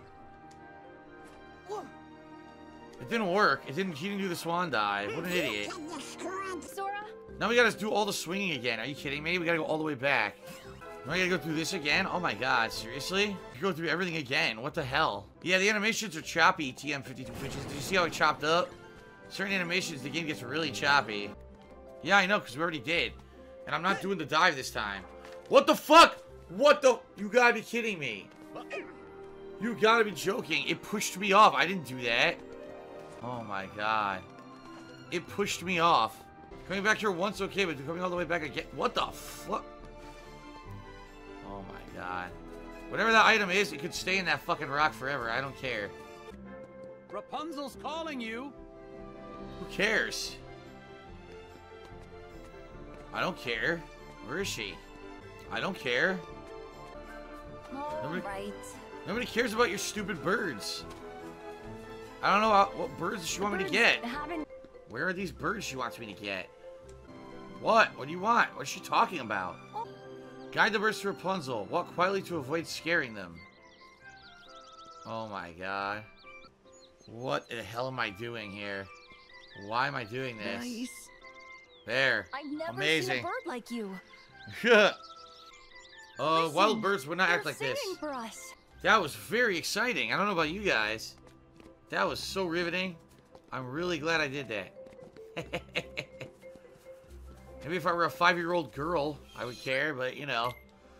It didn't work. It didn't. He didn't do the swan dive. What an idiot. Sora? Now we gotta do all the swinging again. Are you kidding me? We gotta go all the way back. Now I gotta go through this again? Oh my god, seriously? You go through everything again. What the hell? Yeah, the animations are choppy, T M fifty-two pitches. Did you see how it chopped up? Certain animations, the game gets really choppy. Yeah, I know, because we already did. And I'm not doing the dive this time. What the fuck? What the? You gotta be kidding me. You gotta be joking. It pushed me off. I didn't do that. Oh my god. It pushed me off. Coming back here once, okay, but coming all the way back again. What the fuck? Oh my god. Whatever that item is, it could stay in that fucking rock forever. I don't care. Rapunzel's calling you. Who cares? I don't care. Where is she? I don't care. All Nobody, right. nobody cares about your stupid birds. I don't know how, what birds does she want me to get. Haven't... Where are these birds she wants me to get? What? What do you want? What is she talking about? Oh. Guide the birds to Rapunzel. Walk quietly to avoid scaring them. Oh my god. What the hell am I doing here? Why am I doing this? Nice. There. I've never Amazing. seen a bird like you. Oh, uh, Listen, wild birds would not act they're like this. singing for us. That was very exciting. I don't know about you guys. That was so riveting. I'm really glad I did that. Maybe if I were a five-year-old girl, I would care, but you know.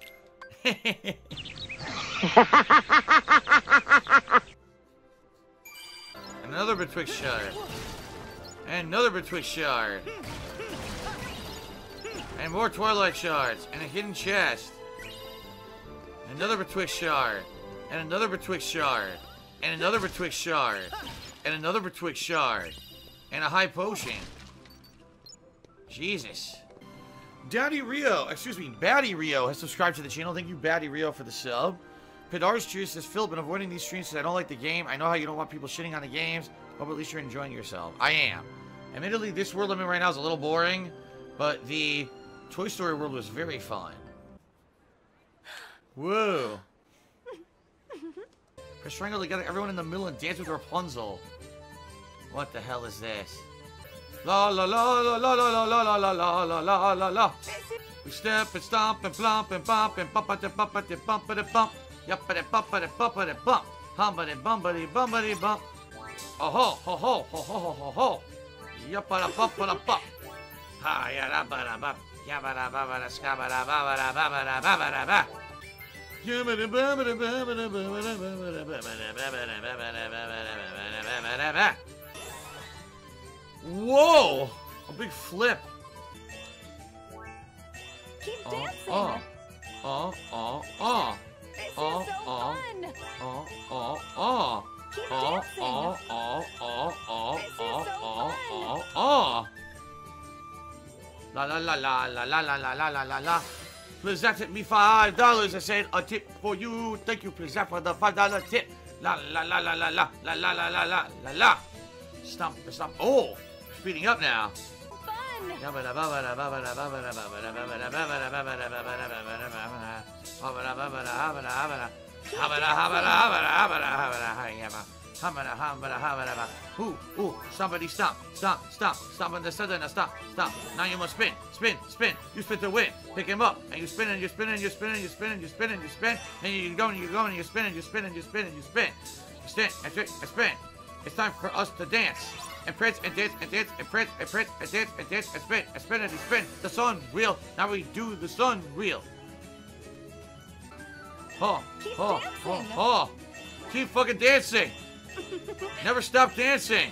Another betwixt shard. And another betwixt shard. And more twilight shards. And a hidden chest. Another betwixt shard. And another betwixt shard. And another betwixt shard. And another betwixt shard. And a high potion. Jesus. Daddy Rio, excuse me, Batty Rio has subscribed to the channel. Thank you, Batty Rio, for the sub. Pidar's Cheers says, Phil, been avoiding these streams because I don't like the game. I know how you don't want people shitting on the games. Hope at least you're enjoying yourself. I am. Admittedly, this world I'm in right now is a little boring, but the Toy Story world was very fun. Whoa. Press triangle to get everyone in the middle and dance with Rapunzel. What the hell is this? La la la la la la la la la la la la la la. We step and stomp and plump and bump and bump and bump and bump and bump. Yuppity bump and bump and bump. Humpity bumpity bumpity bump. Oh ho ho ho ho ho ho ho. Yuppity bump and bump. Ha ya da ba da ba. Ya ba da ba ba da ska ba da ba ba da ba ba da ba ba da ba. Yuppity ba ba da ba ba da ba ba da ba ba da ba ba da ba ba da ba ba ba da ba. Whoa! A big flip. Keep oh, dancing. Oh, oh, oh, oh. This oh, is so oh, fun. oh, oh, oh. oh, oh, oh, oh, oh, oh, oh, oh, oh. La la la la la la la la la la la la. Presented me five dollars. I said a tip for you. Thank you, present for the five dollar tip. La la la la la la la la la la la la la. Stop, stop. Oh, speeding up now. Ooh, ooh, somebody stop, stop, stop, stop on the sudden, stop, stop. Now you must spin, spin, spin. You spin to win. Pick him up, and you spin and you spin and you spin and you spin and you spin and you spin, and you go and you go and you spin and you spin and you spin and you spin. You spin and spin and spin. It's time for us to dance. And prance and dance and dance and prance and prance and dance and dance and spin and spin and spin. The sun wheel. Now we do the sun wheel. Oh, oh, oh, oh. Keep fucking dancing. Never stop dancing.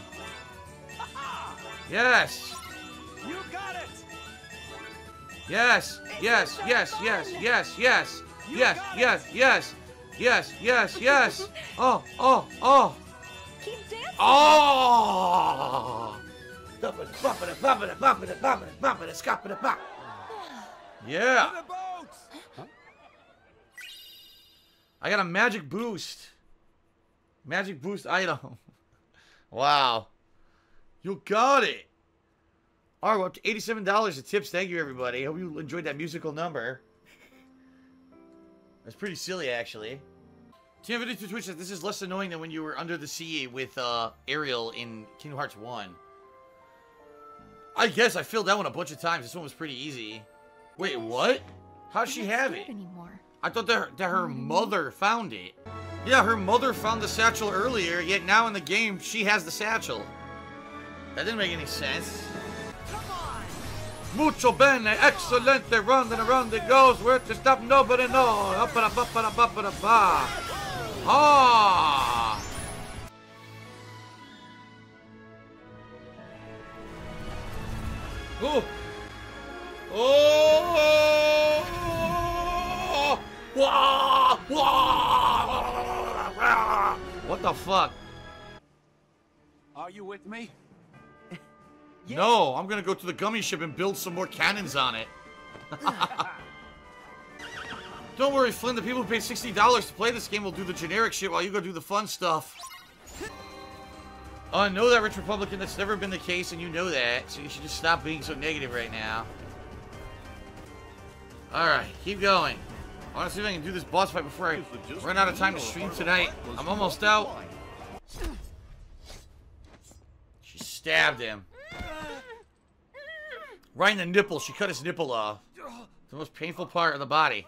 Yes. You got it. Yes, yes, yes, yes, yes, yes, yes, yes, yes, yes, yes, yes. Oh, oh, oh. Keep dancing. Oh. Yeah. I got a magic boost. Magic boost item. Wow. You got it. All right, we're up to eighty-seven dollars of tips. Thank you, everybody. Hope you enjoyed that musical number. That's pretty silly, actually. T I H Y D P Twitch says this is less annoying than when you were under the sea with uh, Ariel in Kingdom Hearts one. I guess I filled that one a bunch of times. This one was pretty easy. Wait, what? How'd she have it? Anymore. I thought that her, that her mother found it. Yeah, her mother found the satchel earlier, yet now in the game, she has the satchel. That didn't make any sense. Mucho bene, excelente, round and around it goes, where to stop nobody knows. Up and up, up and up, up and up, ah. Ah. Oh. Oh. Wah, wah. What the fuck? Are you with me? Yeah. No, I'm gonna go to the gummy ship and build some more cannons on it. Don't worry, Flynn. The people who paid sixty dollars to play this game will do the generic shit while you go do the fun stuff. Oh, I know that, Rich Republican. That's never been the case, and you know that. So you should just stop being so negative right now. Alright, keep going. I want to see if I can do this boss fight before I run out of time to stream tonight. I'm almost out. She stabbed him. Right in the nipple. She cut his nipple off. It's the most painful part of the body.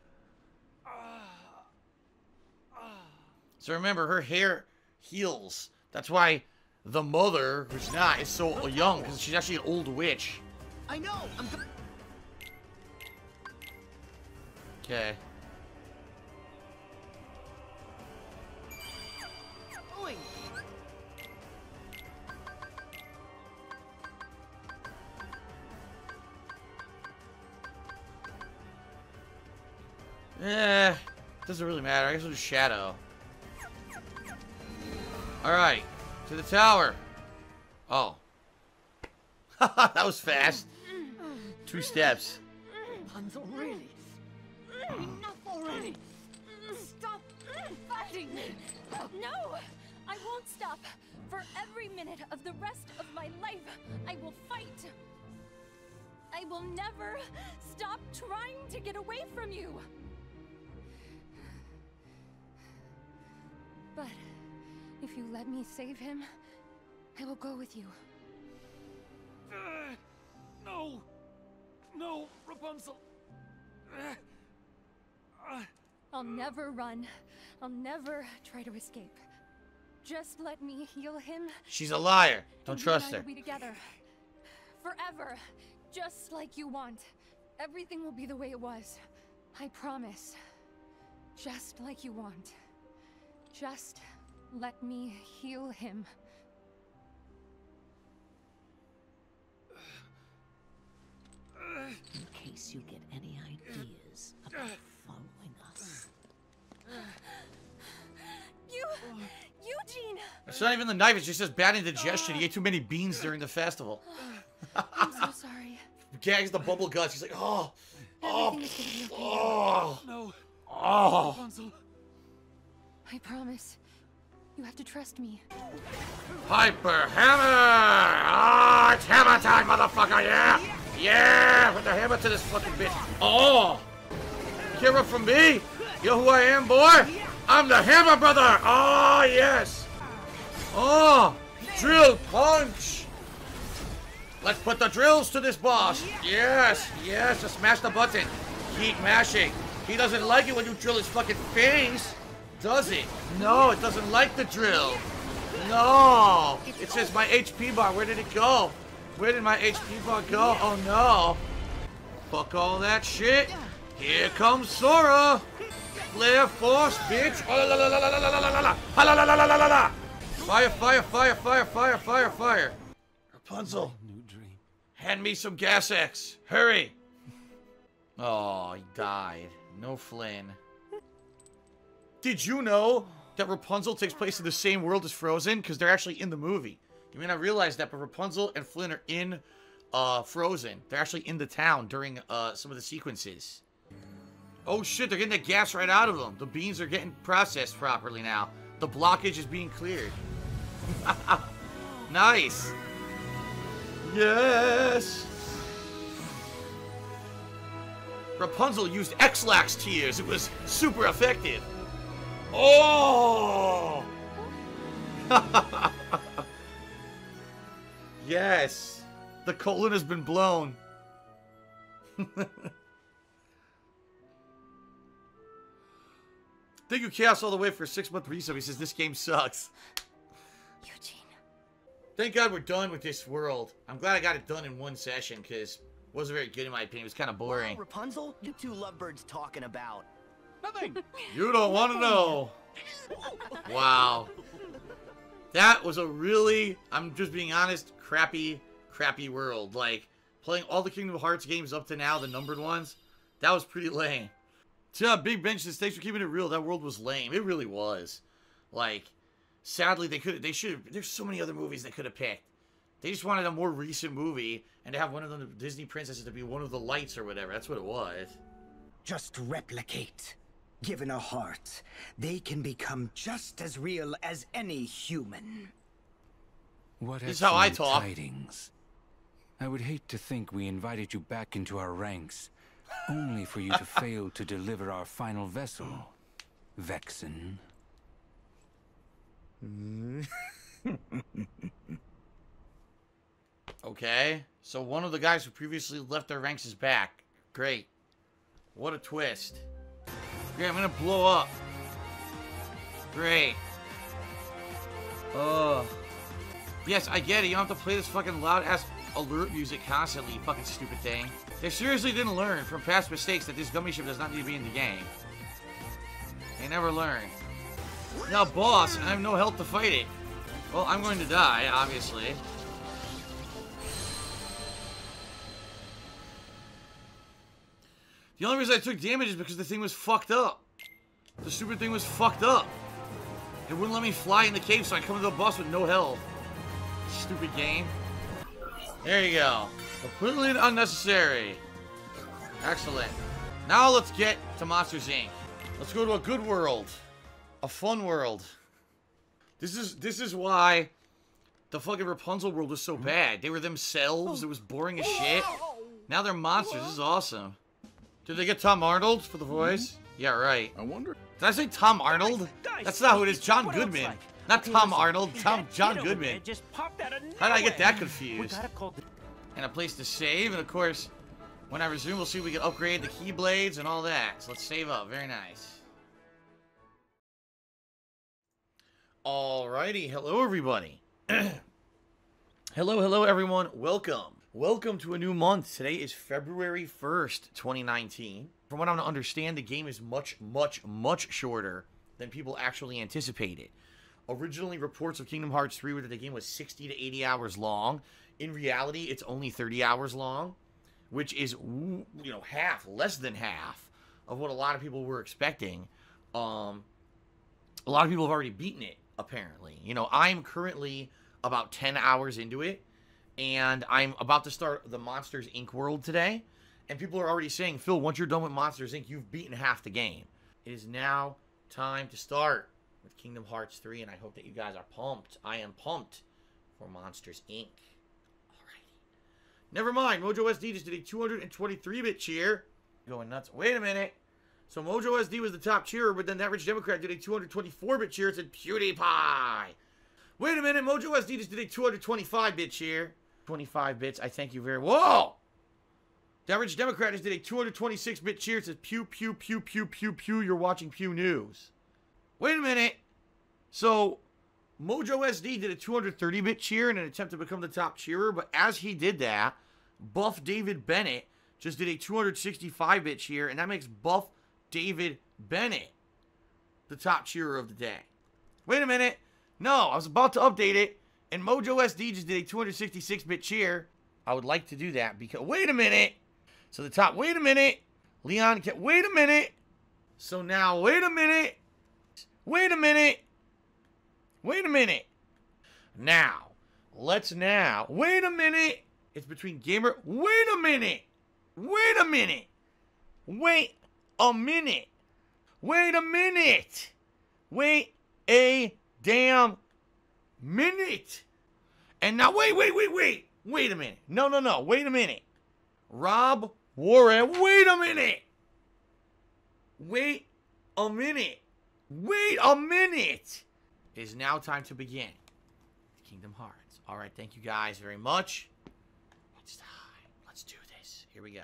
So remember, her hair heals. That's why the mother, who's not, is so young, because she's actually an old witch. I know. I'm. Okay. Going. Eh, doesn't really matter. I guess we'll do Shadow. Alright, to the tower. Oh. That was fast. Two steps. Rapunzel, really? Enough already! Stop fighting! No! I won't stop. For every minute of the rest of my life, I will fight. I will never stop trying to get away from you. But if you let me save him, I will go with you. Uh, no! No, Rapunzel! Uh, uh. I'll never run. I'll never try to escape. Just let me heal him. She's a liar. Don't and trust you and I her. will be together. Forever. Just like you want. Everything will be the way it was. I promise. Just like you want. Just let me heal him. In case you get any ideas about following us. You... Eugene! It's not even the knife, it's just his bad indigestion. He ate too many beans during the festival. I'm so sorry. Gags the bubble guts. He's like, oh, oh, Everything is gonna be okay. oh, No. oh. Rapunzel. I promise. You have to trust me. Hyper Hammer! Oh, it's hammer time, motherfucker, yeah! Yeah! Put the hammer to this fucking bitch. Oh! Hear it from me? You know who I am, boy? I'm the Hammer Brother! Oh, yes! Oh! Drill punch! Let's put the drills to this boss! Yes! Yes! Just smash the button. Keep mashing. He doesn't like it when you drill his fucking face. Does it? No, it doesn't like the drill. No! It says my H P bar. Where did it go? Where did my H P bar go? Oh no! Fuck all that shit. Here comes Sora. Flare force, bitch. Oh, la, la, la, la, la, la, la, la, la. Ha, la, la, la, la, la, la, la. Fire, fire, fire, fire, fire, fire, fire. Rapunzel. Hand me some gas X. Hurry. Oh, he died. No Flynn. Did you know that Rapunzel takes place in the same world as Frozen? Because they're actually in the movie. You may not realize that, but Rapunzel and Flynn are in uh, Frozen. They're actually in the town during uh, some of the sequences. Oh shit, they're getting the gas right out of them. The beans are getting processed properly now. The blockage is being cleared. Nice. Yes. Rapunzel used X-Lax tears. It was super effective. Oh! Yes. The colon has been blown. Thank you, Chaos, all the way for a six-month resub. He says, this game sucks. Eugene. Thank God we're done with this world. I'm glad I got it done in one session, because it wasn't very good in my opinion. It was kind of boring. Wow, Rapunzel, you two lovebirds talking about? Nothing. You don't want to know. Wow. That was a really, I'm just being honest, crappy, crappy world. Like, playing all the Kingdom Hearts games up to now, the numbered ones, that was pretty lame. Yeah, Big Bench says, thanks for keeping it real. That world was lame. It really was. Like, sadly, they could, they should have, there's so many other movies they could have picked. They just wanted a more recent movie, and to have one of the Disney princesses to be one of the lights or whatever. That's what it was. Just replicate. Given a heart, they can become just as real as any human. What This is how I excellent talk. tidings. I would hate to think we invited you back into our ranks, only for you to fail to deliver our final vessel, Vexen. Okay, so one of the guys who previously left their ranks is back. Great. What a twist. Great, I'm gonna blow up. Great. Oh. Yes, I get it. You don't have to play this fucking loud-ass alert music constantly, you fucking stupid thing. They seriously didn't learn from past mistakes that this gummy ship does not need to be in the game. They never learned. Now, boss, I have no health to fight it. Well, I'm going to die, obviously. The only reason I took damage is because the thing was fucked up. The stupid thing was fucked up. It wouldn't let me fly in the cave, so I come to the boss with no health. Stupid game. There you go. Completely unnecessary. Excellent. Now let's get to Monsters, Incorporated. Let's go to a good world. A fun world. This is this is why the fucking Rapunzel world was so bad. They were themselves. It was boring as shit. Now they're monsters. This is awesome. Did they get Tom Arnold for the voice? Yeah, right. I wonder. Did I say Tom Arnold? That's not who it is. John Goodman. Not Tom Arnold. Tom John Goodman. How did I get that confused? And a place to save, and of course, when I resume, we'll see if we can upgrade the Keyblades and all that. So let's save up. Very nice. Alrighty. Hello, everybody. Hello, hello, everyone. Welcome. Welcome to a new month. Today is February first, twenty nineteen. From what I'm to understand, the game is much, much, much shorter than people actually anticipated. Originally, reports of Kingdom Hearts three were that the game was sixty to eighty hours long. In reality, it's only thirty hours long, which is, you know, half, less than half of what a lot of people were expecting. Um, a lot of people have already beaten it. apparently. You know, I'm currently about ten hours into it, and I'm about to start the Monsters, Incorporated world today, and people are already saying, Phil, once you're done with Monsters, Incorporated, you've beaten half the game. It is now time to start with Kingdom Hearts three, and I hope that you guys are pumped. I am pumped for Monsters, Incorporated. Alrighty. Never mind, Mojo S D just did a two hundred twenty-three bit cheer. Going nuts. Wait a minute. So Mojo S D was the top cheerer, but then that rich Democrat did a two hundred twenty-four bit cheer. It said PewDiePie. Wait a minute. Mojo S D just did a two hundred twenty-five bit cheer. twenty-five bits. I thank you very much. Whoa! That rich Democrat just did a two hundred twenty-six bit cheer. It says pew, pew, pew, pew, pew, pew. You're watching Pew News. Wait a minute. So Mojo S D did a two hundred thirty bit cheer in an attempt to become the top cheerer, but as he did that, Buff David Bennett just did a two hundred sixty-five bit cheer, and that makes Buff David Bennett the top cheerer of the day. Wait a minute. No, I was about to update it, and Mojo S D just did a two hundred sixty-six bit cheer. I would like to do that because... Wait a minute. So the top... Wait a minute. Leon... Wait a minute. So now, wait a minute. Wait a minute. Wait a minute. Now, let's now... Wait a minute. It's between Gamer... Wait a minute. Wait a minute. Wait a minute. Wait a minute. Wait a damn minute. And now, wait, wait, wait, wait. Wait a minute. No, no, no. Wait a minute. Rob Warren. Wait a minute. Wait a minute. Wait a minute. It is now time to begin Kingdom Hearts. All right. Thank you guys very much. It's time. Let's do this. Here we go.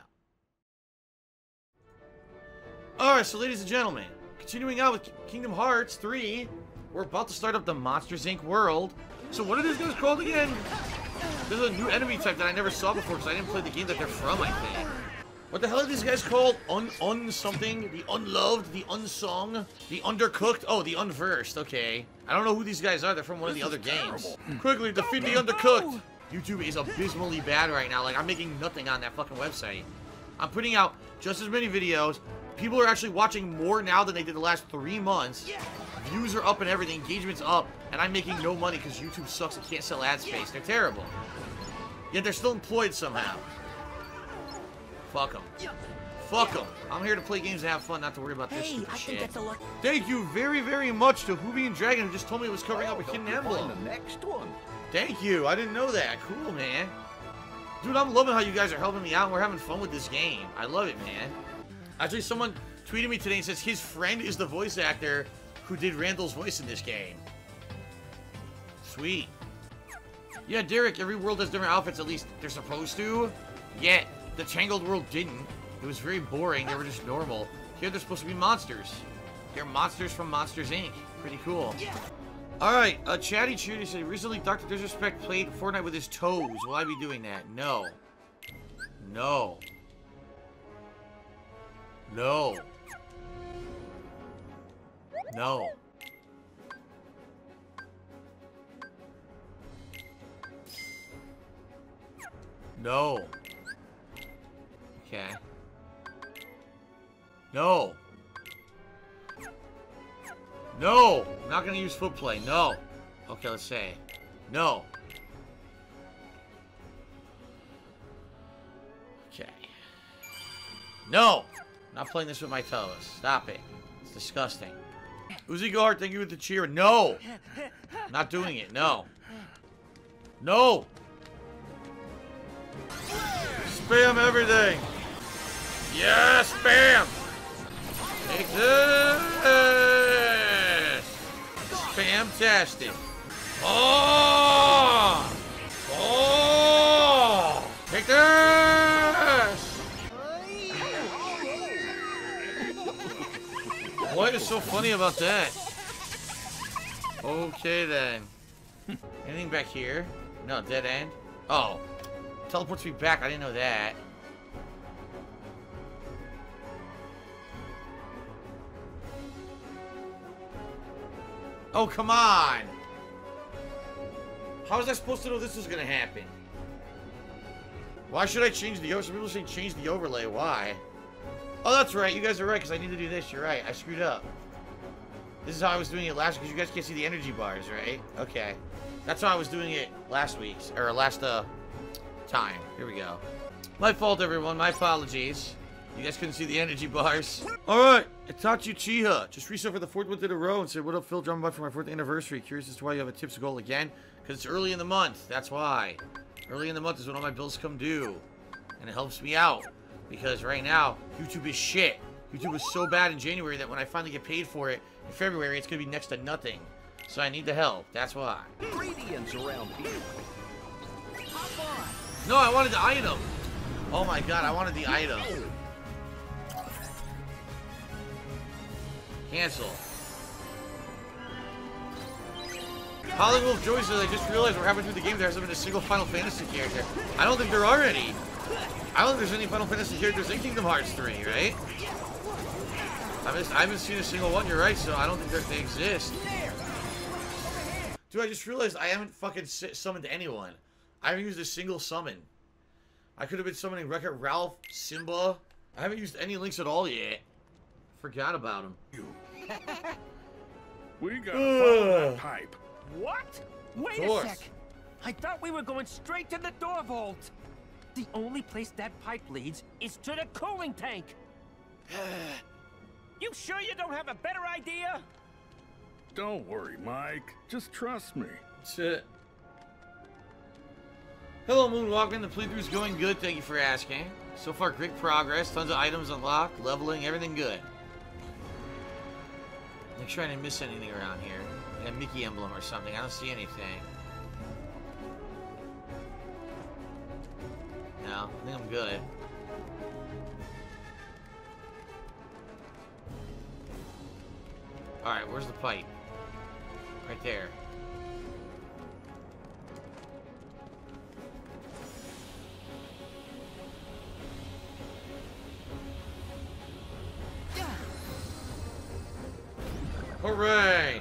Alright, so ladies and gentlemen, continuing on with Kingdom Hearts three, we're about to start up the Monsters, Incorporated world. So what are these guys called again? There's a new enemy type that I never saw before because I didn't play the game that they're from, I think. What the hell are these guys called? Un, un something? The unloved? The unsung? The undercooked? Oh, the unversed. Okay. I don't know who these guys are. They're from one This of the other is games. terrible. Quickly, defeat the undercooked! YouTube is abysmally bad right now. Like, I'm making nothing on that fucking website. I'm putting out just as many videos. People are actually watching more now than they did the last three months. Views are up and everything. Engagement's up. And I'm making no money because YouTube sucks and can't sell ad space. They're terrible. Yet they're still employed somehow. Fuck them. Fuck them. I'm here to play games and have fun, not to worry about this Hey, stupid I shit. think that's a lot. Thank you very, very much to Hooby and Dragon who just told me it was covering up a Well, hidden hope you find emblem. the next one. Thank you. I didn't know that. Cool, man. Dude, I'm loving how you guys are helping me out and we're having fun with this game. I love it, man. Actually, someone tweeted me today and says his friend is the voice actor who did Randall's voice in this game. Sweet. Yeah, Derek, every world has different outfits, at least they're supposed to. Yet, the Tangled world didn't. It was very boring. They were just normal. Here, they're supposed to be monsters. They're monsters from Monsters, Incorporated. Pretty cool. Alright, uh, Chatty Chuty said, recently Doctor Disrespect played Fortnite with his toes. Will I be doing that? No. No. No. No. No. Okay. No. No! I'm not gonna use foot play. No. Okay, let's say. No. Okay. No! Not playing this with my toes. Stop it. It's disgusting. Uzi Guard, thank you with the cheer. No! Not doing it. No. No! Spam everything! Yes, spam! Take this! Fantastic. Oh! Oh! Take this! What is so funny about that? Okay, then. Anything back here? No, dead end? Oh. Teleports me back. I didn't know that. Oh, come on! How was I supposed to know this was gonna happen? Why should I change the overlay? Some people say change the overlay. Why? Oh, that's right. You guys are right, because I need to do this. You're right. I screwed up. This is how I was doing it last week, because you guys can't see the energy bars, right? Okay. That's how I was doing it last week's, or last, uh, time. Here we go. My fault, everyone. My apologies. You guys couldn't see the energy bars. Alright, Itachi Chiha. Just reset for the fourth month in a row and said, what up, Phil? Drumming by for my fourth anniversary. Curious as to why you have a tips goal again? Because it's early in the month. That's why. Early in the month is when all my bills come due. And it helps me out. Because right now, YouTube is shit. YouTube was so bad in January that when I finally get paid for it in February, it's going to be next to nothing. So I need the help. That's why. Ingredients around here. No, I wanted the item. Oh my god, I wanted the item. Cancel. Hollywood Joey says, I just realized we're halfway through the game. There hasn't been a single Final Fantasy character. I don't think there are any. I don't think there's any Final Fantasy characters in Kingdom Hearts three, right? I, missed, I haven't seen a single one, you're right, so I don't think that they exist. Dude, I just realized I haven't fucking summoned anyone. I haven't used a single summon. I could have been summoning Wreck-It Ralph, Simba. I haven't used any links at all yet. Forgot about him. We gotta follow that pipe. What? Wait a sec. I thought we were going straight to the door vault. The only place that pipe leads is to the cooling tank. You sure you don't have a better idea? Don't worry, Mike. Just trust me. That's it. Hello, Moonwalkman. The playthrough's going good. Thank you for asking. So far, great progress. Tons of items unlocked. Leveling. Everything good. Make sure I didn't miss anything around here. Like a Mickey emblem or something. I don't see anything. No, I think I'm good. Alright, where's the pipe? Right there. Hooray!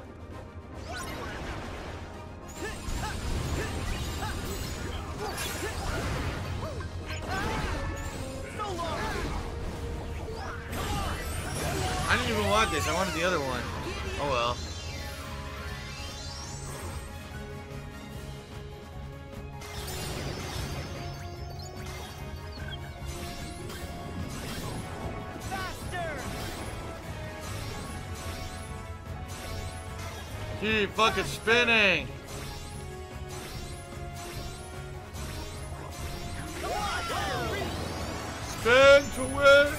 I didn't even want this. I wanted the other one. Oh well. Keep fucking spinning. Spin to win.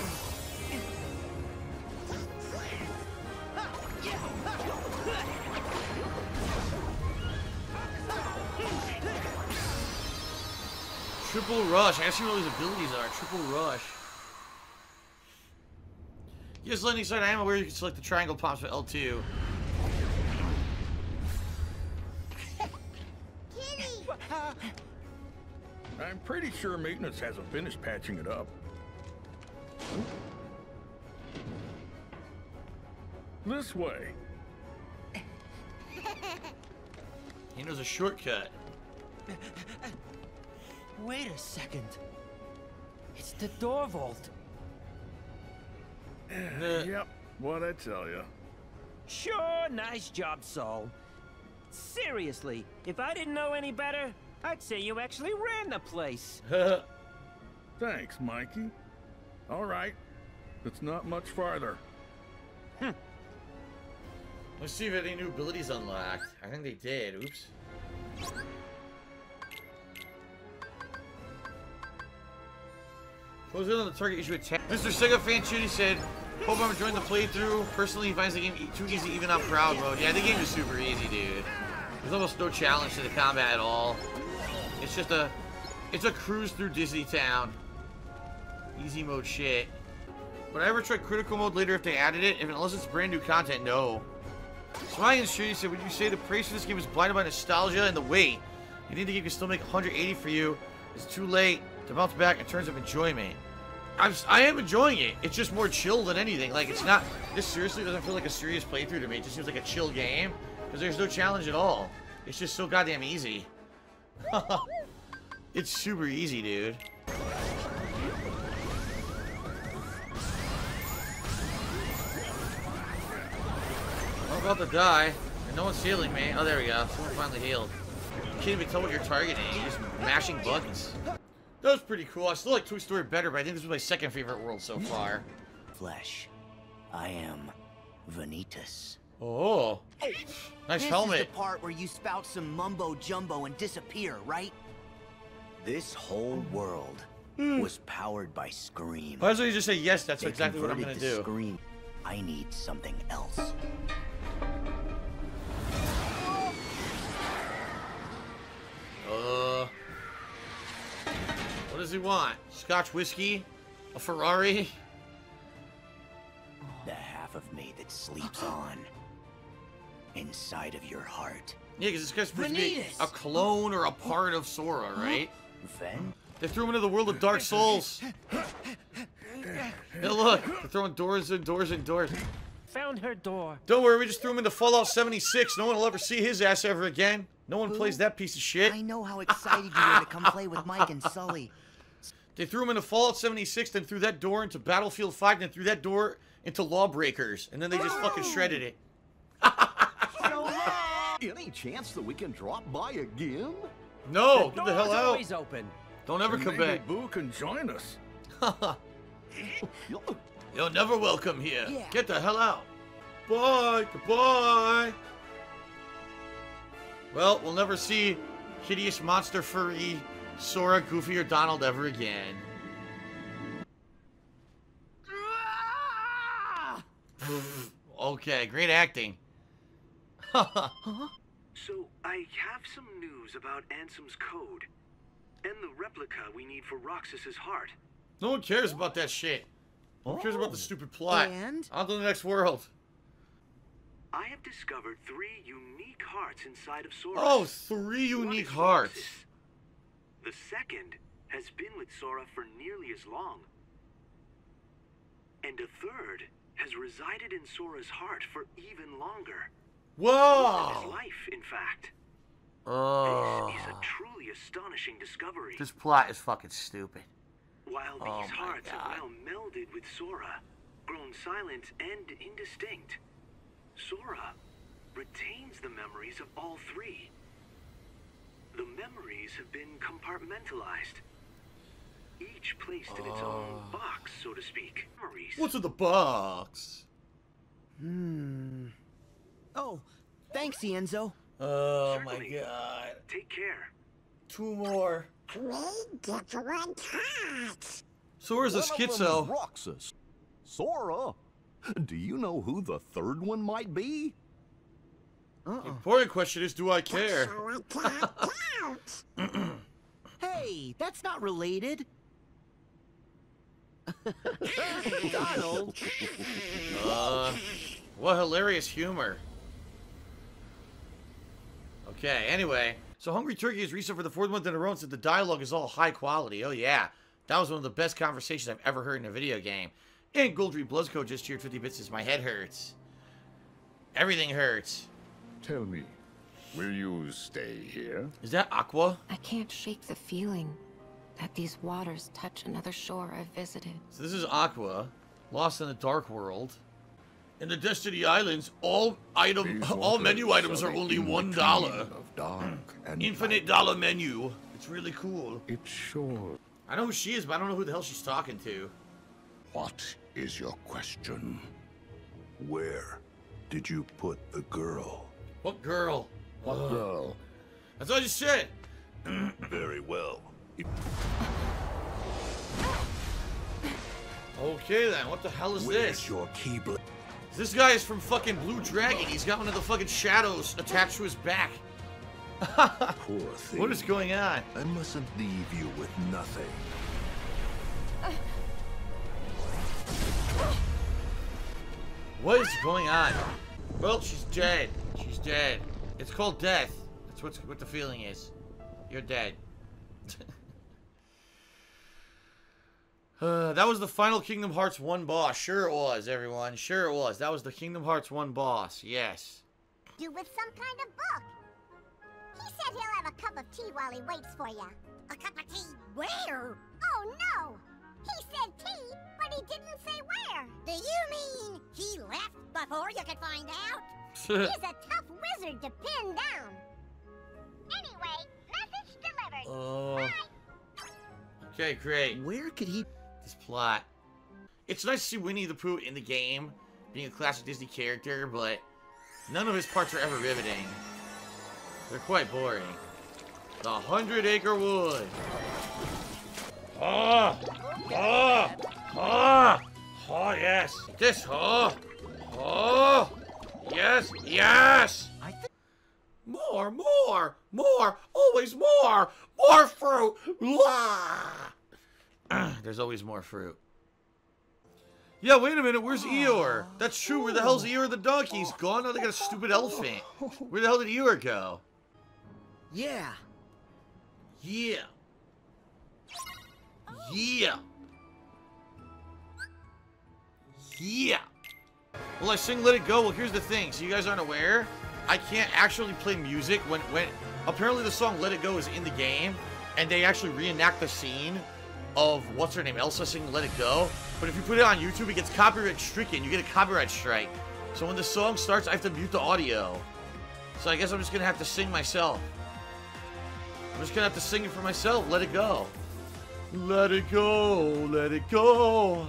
Triple rush. I gotta see what all these abilities are. Triple rush. Yes, landing side. I am aware you can select the triangle pops for L two. I'm pretty sure maintenance hasn't finished patching it up. This way. He knows a shortcut. Wait a second. It's the door vault. Yep, what'd I tell you? Sure, nice job, Saul. Seriously, if I didn't know any better, I'd say you actually ran the place. Thanks, Mikey. All right, it's not much farther. Hm. Let's see if any new abilities unlocked. I think they did. Oops. Close in on the target issue attack. Mister Sega Fan Shitty said, hope I'm enjoying the playthrough. Personally, he finds the game too easy even on proud mode. Yeah, the game is super easy, dude. There's almost no challenge to the combat at all. It's just a, it's a cruise through Disney Town. Easy mode shit. Would I ever try critical mode later if they added it? If unless it's brand new content, no. Swine Shitty said, would you say the praise for this game is blinded by nostalgia and the wait? You think the game can still make one hundred eighty for you? It's too late to bounce back in terms of enjoyment. I'm, I am enjoying it. It's just more chill than anything. Like, it's not... This seriously doesn't feel like a serious playthrough to me. It just seems like a chill game. Because there's no challenge at all. It's just so goddamn easy. It's super easy, dude. I'm about to die. And no one's healing me. Oh, there we go. Someone finally healed. You can't even tell what you're targeting. You're just mashing buttons. That was pretty cool. I still like Toy Story better, but I think this was my second favorite world so far. Flesh. I am Vanitas. Oh. Nice this helmet. This is the part where you spout some mumbo jumbo and disappear, right? This whole world was powered by Scream. Why doesn't he just say yes? That's They exactly what I'm gonna converted do. to Scream. I need something else. Uh. What does he want? Scotch whiskey? A Ferrari? The half of me that sleeps on inside of your heart. Yeah, because this guy's supposed to be a clone or a part of Sora, right? Then? They threw him into the world of Dark Souls. Yeah, look. They're throwing doors and doors and doors. Found her door. Don't worry, we just threw him into Fallout seventy-six. No one will ever see his ass ever again. No one plays that piece of shit. I know how excited you were to come play with Mike and Sully. They threw him into Fallout seventy-six, then threw that door into Battlefield five, then threw that door into Lawbreakers. And then they just fucking shredded it. Any chance that we can drop by again? No, get the hell out. Always open. Don't ever And come maybe back. Boo can join us. You're never welcome here. Yeah. Get the hell out. Bye. Goodbye. Well, we'll never see hideous monster furry Sora, Goofy, or Donald ever again. Okay, great acting. Huh? So, I have some news about Ansem's code. And the replica we need for Roxas's heart. No one cares about that shit. No one cares about the stupid plot. And? On to the next world. I have discovered three unique hearts inside of Sora. Oh, three One unique is hearts. Roxas. The second has been with Sora for nearly as long. And a third has resided in Sora's heart for even longer. Whoa! His life, in fact. Oh. This is a truly astonishing discovery. This plot is fucking stupid. While these Oh my hearts God. are well melded with Sora, grown silent and indistinct, Sora retains the memories of all three. The memories have been compartmentalized, each placed in its own box, so to speak. Memories. What's in the box? Hmm. Oh, thanks, Enzo. Oh my Certainly. god. Take care. Two more. Three different hearts. Sora's a One of them schizo. is Roxas. Sora? Do you know who the third one might be? Uh-uh. The important question is, do I care? So I can't count. Hey, that's not related. Donald. Uh, what hilarious humor. Okay, anyway. So Hungry Turkey has reached out for the fourth month in a row and said the dialogue is all high quality. Oh yeah. That was one of the best conversations I've ever heard in a video game. And Goldry Bluzco just cheered fifty bits as my head hurts. Everything hurts. Tell me, will you stay here? Is that Aqua? I can't shake the feeling that these waters touch another shore I've visited. So this is Aqua, lost in the dark world. In the Destiny Islands, all item, These all menu waters items are are only in one between dollar. of dark and Infinite light. dollar menu. It's really cool. It's sure. I know who she is, but I don't know who the hell she's talking to. What is your question? Where did you put the girl? What girl? What Ugh. girl? That's all you said. Very well. Okay then, what the hell is Where's this? your keyblade? This guy is from fucking Blue Dragon. He's got one of the fucking shadows attached to his back. Poor thing. What is going on? I mustn't leave you with nothing. What is going on? Well, she's dead. She's dead. It's called death. That's what's, what the feeling is. You're dead. uh, that was the final Kingdom Hearts one boss. Sure it was, everyone. Sure it was. That was the Kingdom Hearts one boss. Yes. You with some kind of book. He said he'll have a cup of tea while he waits for you. A cup of tea where? Oh, no. He said tea, but he didn't say where. Do you mean he left before you could find out? He's a tough wizard to pin down. Anyway, message delivered. Oh. Bye. Okay, great. Where could he... This plot. It's nice to see Winnie the Pooh in the game, being a classic Disney character, but none of his parts are ever riveting. They're quite boring. The Hundred Acre Wood. Ah! Ah! Ah! Oh, yes. This, oh! Oh! Yes! Yes! More, more, more, always more, more fruit. There's always more fruit. Yeah, wait a minute, where's Eeyore? That's true, where the hell's Eeyore the donkey? He's gone? Now they got a stupid elephant. Where the hell did Eeyore go? Yeah. Yeah. Yeah. Yeah. Well, I sing Let It Go. Well, here's the thing. So you guys aren't aware? I can't actually play music when, when... Apparently the song Let It Go is in the game, and they actually reenact the scene of, what's her name, Elsa singing Let It Go. But if you put it on YouTube, it gets copyright stricken. You get a copyright strike. So when the song starts, I have to mute the audio. So I guess I'm just going to have to sing myself. I'm just going to have to sing it for myself. Let it go. Let it go. Let it go.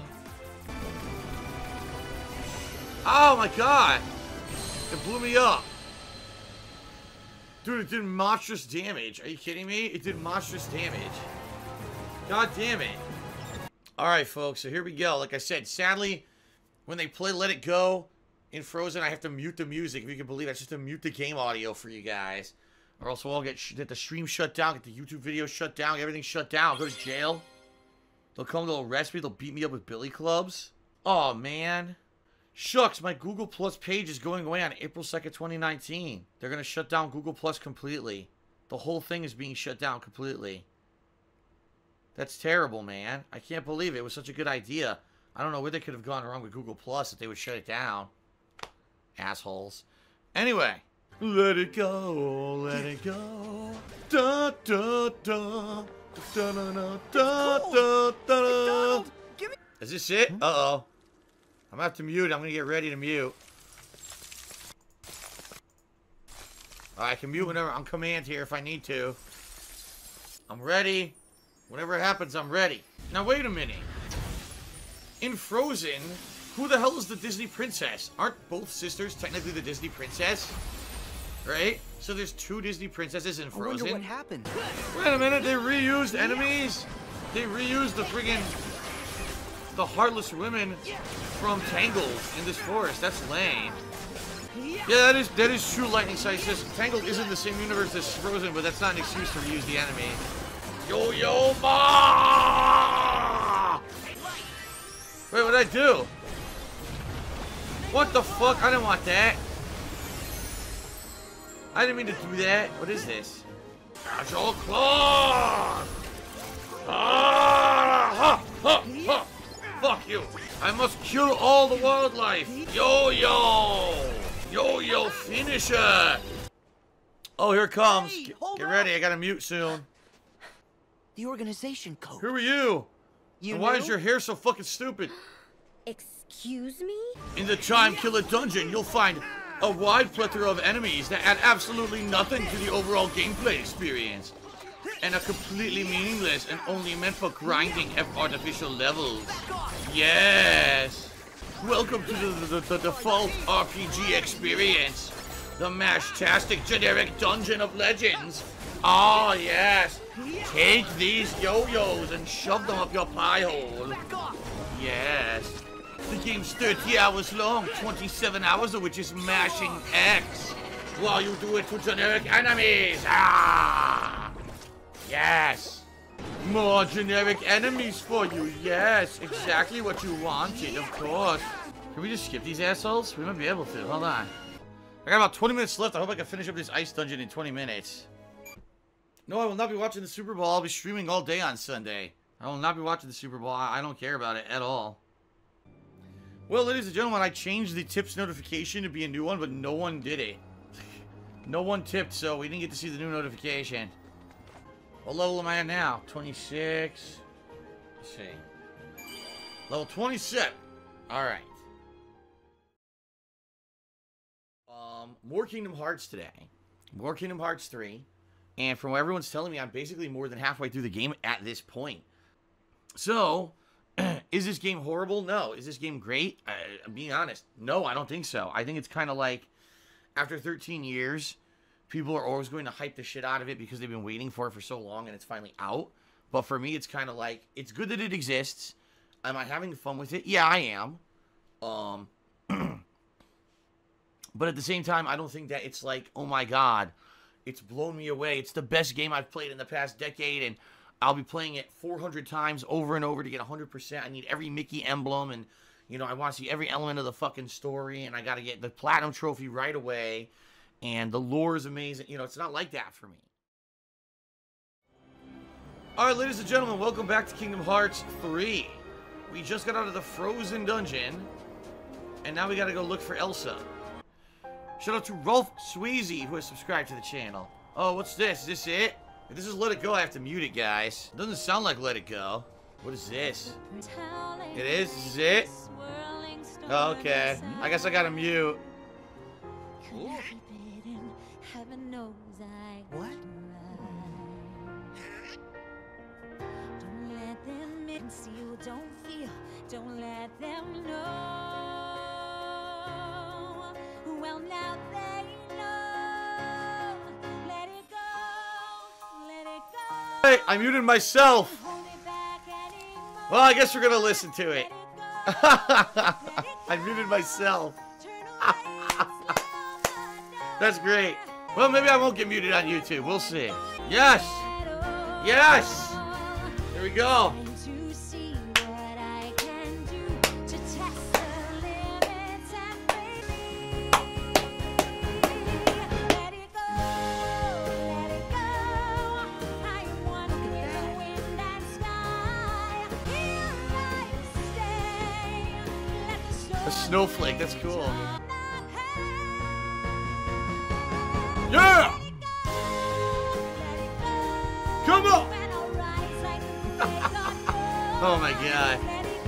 Oh my god. It blew me up. Dude, it did monstrous damage. Are you kidding me? It did monstrous damage. God damn it. Alright, folks, so here we go. Like I said, sadly, when they play Let It Go in Frozen, I have to mute the music. If you can believe it, I just have to mute the game audio for you guys. Or else we'll get, sh get the stream shut down, get the YouTube video shut down, get everything shut down. I'll go to jail. They'll come, they'll arrest me, they'll beat me up with billy clubs. Oh, man. Shucks, my Google Plus page is going away on April second, twenty nineteen. They're going to shut down Google Plus completely. The whole thing is being shut down completely. That's terrible, man. I can't believe it. It was such a good idea. I don't know where they could have gone wrong with Google Plus if they would shut it down. Assholes. Anyway. Let it go, let it go. Da da da. Da da da da da da. Is this it? Uh-oh. I'm gonna have to mute. I'm gonna get ready to mute. Alright, I can mute whenever on command here if I need to. I'm ready. Whenever it happens, I'm ready. Now, wait a minute. In Frozen, who the hell is the Disney princess? Aren't both sisters technically the Disney princess? Right? So there's two Disney princesses in Frozen. I wonder what happened. Wait a minute, they reused enemies? They reused the friggin' the heartless women from Tangled in this forest. That's lame. Yeah, that is that is true, Lightning Sight says Tangled is in the same universe as Frozen, but that's not an excuse to reuse the enemy. Yo yo ma! Wait, what did I do? What the fuck? I didn't want that. I didn't mean to do that. What is this? Casual claw! Ah! Ha! Ha! Ha! Fuck you! I must kill all the wildlife! Yo yo! Yo yo finisher! Oh, here it comes. Hey, get hold get up. ready, I gotta mute soon. The organization code. Who are you? You and why knew? is your hair so fucking stupid? Excuse me? In the Time Killer Dungeon, you'll find a wide plethora of enemies that add absolutely nothing to the overall gameplay experience. And are completely meaningless and only meant for grinding F artificial levels. Yes! Welcome to the, the, the default R P G experience. The mash-tastic generic Dungeon of Legends. Oh, yes! Take these yo-yos and shove them up your pie hole. Yes. The game's thirty hours long, twenty-seven hours of which is mashing X. While you do it to generic enemies. Ah! Yes. More generic enemies for you. Yes, exactly what you wanted, of course. Can we just skip these assholes? We might be able to. Hold on. I got about twenty minutes left. I hope I can finish up this ice dungeon in twenty minutes. No, I will not be watching the Super Bowl. I'll be streaming all day on Sunday. I will not be watching the Super Bowl. I don't care about it at all. Well, ladies and gentlemen, I changed the tips notification to be a new one, but no one did it. No one tipped, so we didn't get to see the new notification. What level am I at now? twenty-six. Let's see. Level twenty-seven. Alright. Um, Um, more Kingdom Hearts today. More Kingdom Hearts three. And from what everyone's telling me, I'm basically more than halfway through the game at this point. So, is this game horrible? No. Is this game great? Uh, I'm being honest. No, I don't think so. I think it's kind of like, after thirteen years, people are always going to hype the shit out of it because they've been waiting for it for so long and it's finally out. But for me, it's kind of like, it's good that it exists. Am I having fun with it? Yeah, I am. Um, but at the same time, I don't think that it's like, oh my god, it's blown me away. It's the best game I've played in the past decade, and I'll be playing it four hundred times over and over to get one hundred percent. I need every Mickey emblem, and, you know, I want to see every element of the fucking story, and I got to get the Platinum Trophy right away, and the lore is amazing. You know, it's not like that for me. Alright, ladies and gentlemen, welcome back to Kingdom Hearts three. We just got out of the Frozen Dungeon, and now we gotta go look for Elsa. Shout out to Rolf Sweezy, who has subscribed to the channel. Oh, what's this? Is this it? If this is Let It Go, I have to mute it, guys. It doesn't sound like Let It Go. What is this? It is? This is it? Oh, okay. I guess I gotta mute. Ooh. What? Don't let them see you don't feel. Don't let them know. Well, now they know. Let it go. Let it go. Hey, I muted myself. Well, I guess we're gonna listen to it. I muted myself. That's great. Well, maybe I won't get muted on YouTube. We'll see. Yes. Yes. Here we go. A snowflake, that's cool. Yeah! Come on! Oh my god.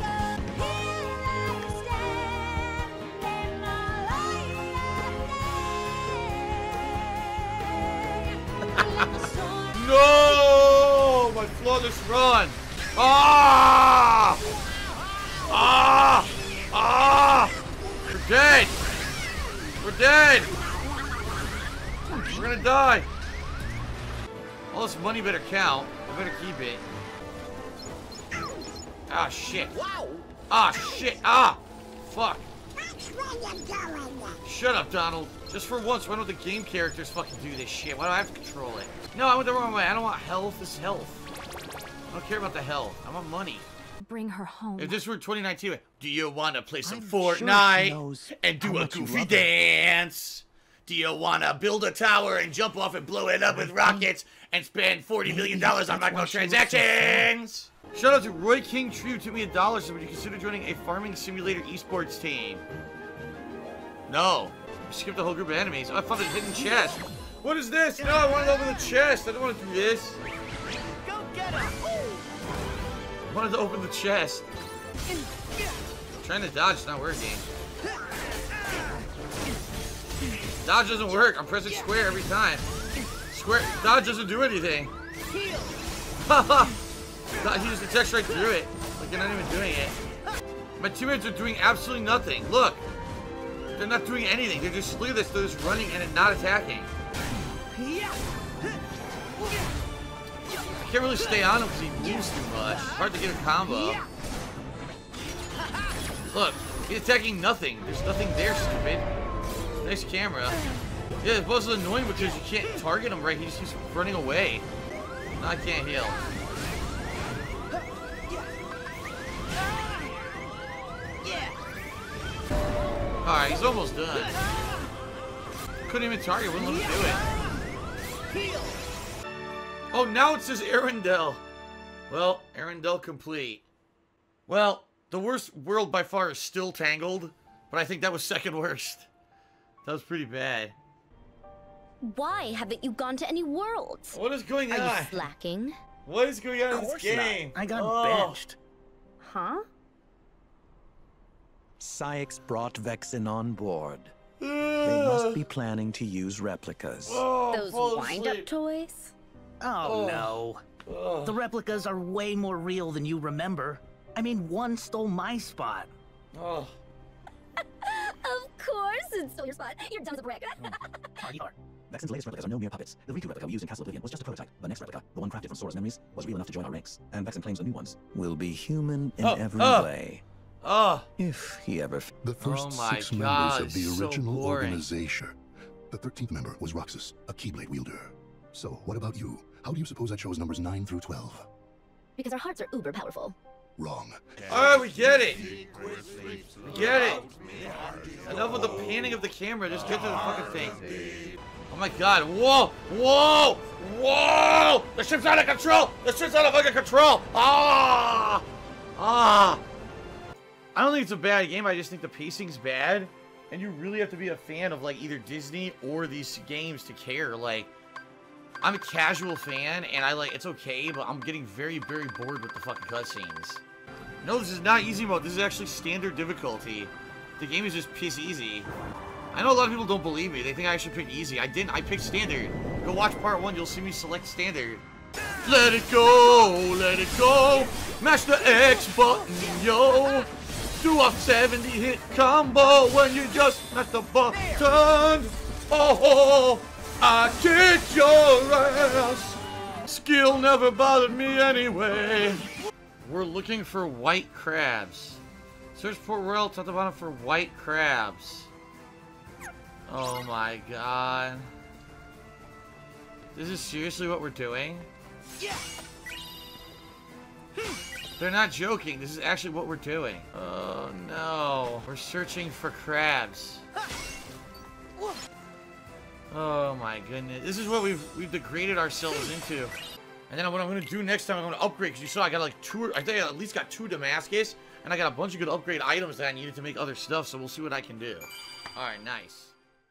No! My flawless run! Ah! Ah! Ah! We're dead! We're dead! We're gonna die! All this money better count. I better keep it. Ah, shit. Ah, shit. Ah! Fuck. Shut up, Donald. Just for once, why don't the game characters fucking do this shit? Why do I have to control it? No, I went the wrong way. I don't want health. This is health. I don't care about the health. I want money. Bring her home. If this were twenty nineteen, do you want to play some I'm Fortnite sure and do a goofy dance? Do you want to build a tower and jump off and blow it up with rockets and spend forty million dollars on microtransactions? Shout out to Roy King True, took me a dollar, so would you consider joining a farming simulator esports team? No. You skipped the whole group of enemies. Oh, I found a hidden chest. What is this? No, I want to open the chest. I don't want to do this. Go get her! I wanted to open the chest. Trying to dodge, it's not working. Dodge doesn't work. I'm pressing square every time. Square. Dodge doesn't do anything. Haha. He just attacks right through it. Like they're not even doing it. My teammates are doing absolutely nothing. Look. They're not doing anything. They're just, look at this. They're just running and not attacking. I can't really stay on him because he moves too much. It's hard to get a combo. Look. He's attacking nothing. There's nothing there, stupid. Nice camera. Yeah, it's also annoying because you can't target him right. He just keeps running away. No, I can't heal. Alright, he's almost done. Couldn't even target, wouldn't let him do it. Oh, now it says Arendelle. Well, Arendelle complete. Well, the worst world by far is still Tangled, but I think that was second worst. That was pretty bad. Why haven't you gone to any worlds? What is going on? Are you slacking? What is going on in this game? Not. I got oh. benched. Huh? Sykes brought Vexen on board. Uh, They must be planning to use replicas. Oh, Those wind-up toys? Oh, Oh. no. Oh. The replicas are way more real than you remember. I mean, one stole my spot. Oh. Of course it's still your spot. You're dumb as a brick. Vexen's latest replicas are no mere puppets. The Riku replica we used in Castle Oblivion was just a prototype. The next replica, the one crafted from Sora's memories, was real enough to join our ranks. And Vexen claims the new ones will be human in Oh, every oh, way. Oh. If he ever... F The first Oh my six God, members of the so original boring. organization. The thirteenth member was Roxas, a Keyblade wielder. So, what about you? How do you suppose I chose numbers nine through twelve? Because our hearts are uber powerful. Wrong. Alright, we get it. We get it. Enough with the panning of the camera. Just get to the fucking thing. Oh my god. Whoa! Whoa! Whoa! The ship's out of control! The ship's out of fucking control! Ah! Ah! I don't think it's a bad game. I just think the pacing's bad. And you really have to be a fan of, like, either Disney or these games to care. Like, I'm a casual fan, and I like, it's okay, but I'm getting very, very bored with the fucking cutscenes. No, this is not easy mode. This is actually standard difficulty. The game is just piss easy. I know a lot of people don't believe me. They think I should pick easy. I didn't. I picked standard. Go watch part one. You'll see me select standard. Let it go. Let it go. Mash the X button, yo. Do a seventy hit combo when you just mash the button. Oh, I kicked your ass. Skill never bothered me anyway. We're looking for white crabs. Search Port Royal top to bottom for white crabs. Oh my god. This is seriously what we're doing? They're not joking. This is actually what we're doing. Oh no. We're searching for crabs. Oh my goodness. This is what we've we've degraded ourselves into. And then what I'm gonna do next time, I'm gonna upgrade, because you saw I got like two, I think I at least got two Damascus, and I got a bunch of good upgrade items that I needed to make other stuff, so we'll see what I can do. Alright, nice.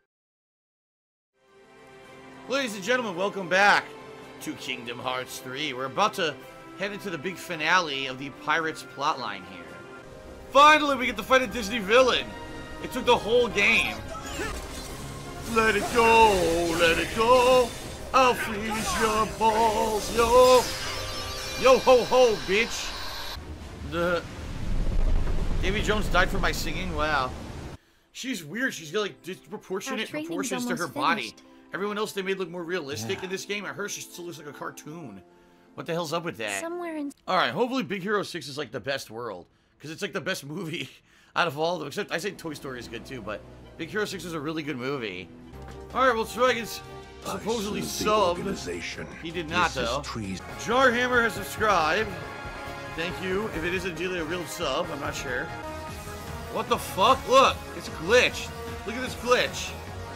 Ladies and gentlemen, welcome back to Kingdom Hearts three. We're about to head into the big finale of the Pirates plotline here. Finally, we get to fight a Disney villain. It took the whole game. Let it go, let it go. I'll freeze your balls, yo. Yo ho ho, bitch. The Davy Jones died for my singing. Wow. She's weird. She's got like disproportionate proportions to her body. Finished. Everyone else they made look more realistic yeah. in this game. And her, she still looks like a cartoon. What the hell's up with that? Somewhere in. All right. Hopefully, Big Hero six is like the best world because it's like the best movie out of all of them. Except I say Toy Story is good too, but Big Hero six is a really good movie. All right. Well, Dragon's supposedly subbed. He did not though. Jarhammer has subscribed. Thank you. If it is indeed a real sub, I'm not sure. What the fuck? Look, it's glitched. Look at this glitch.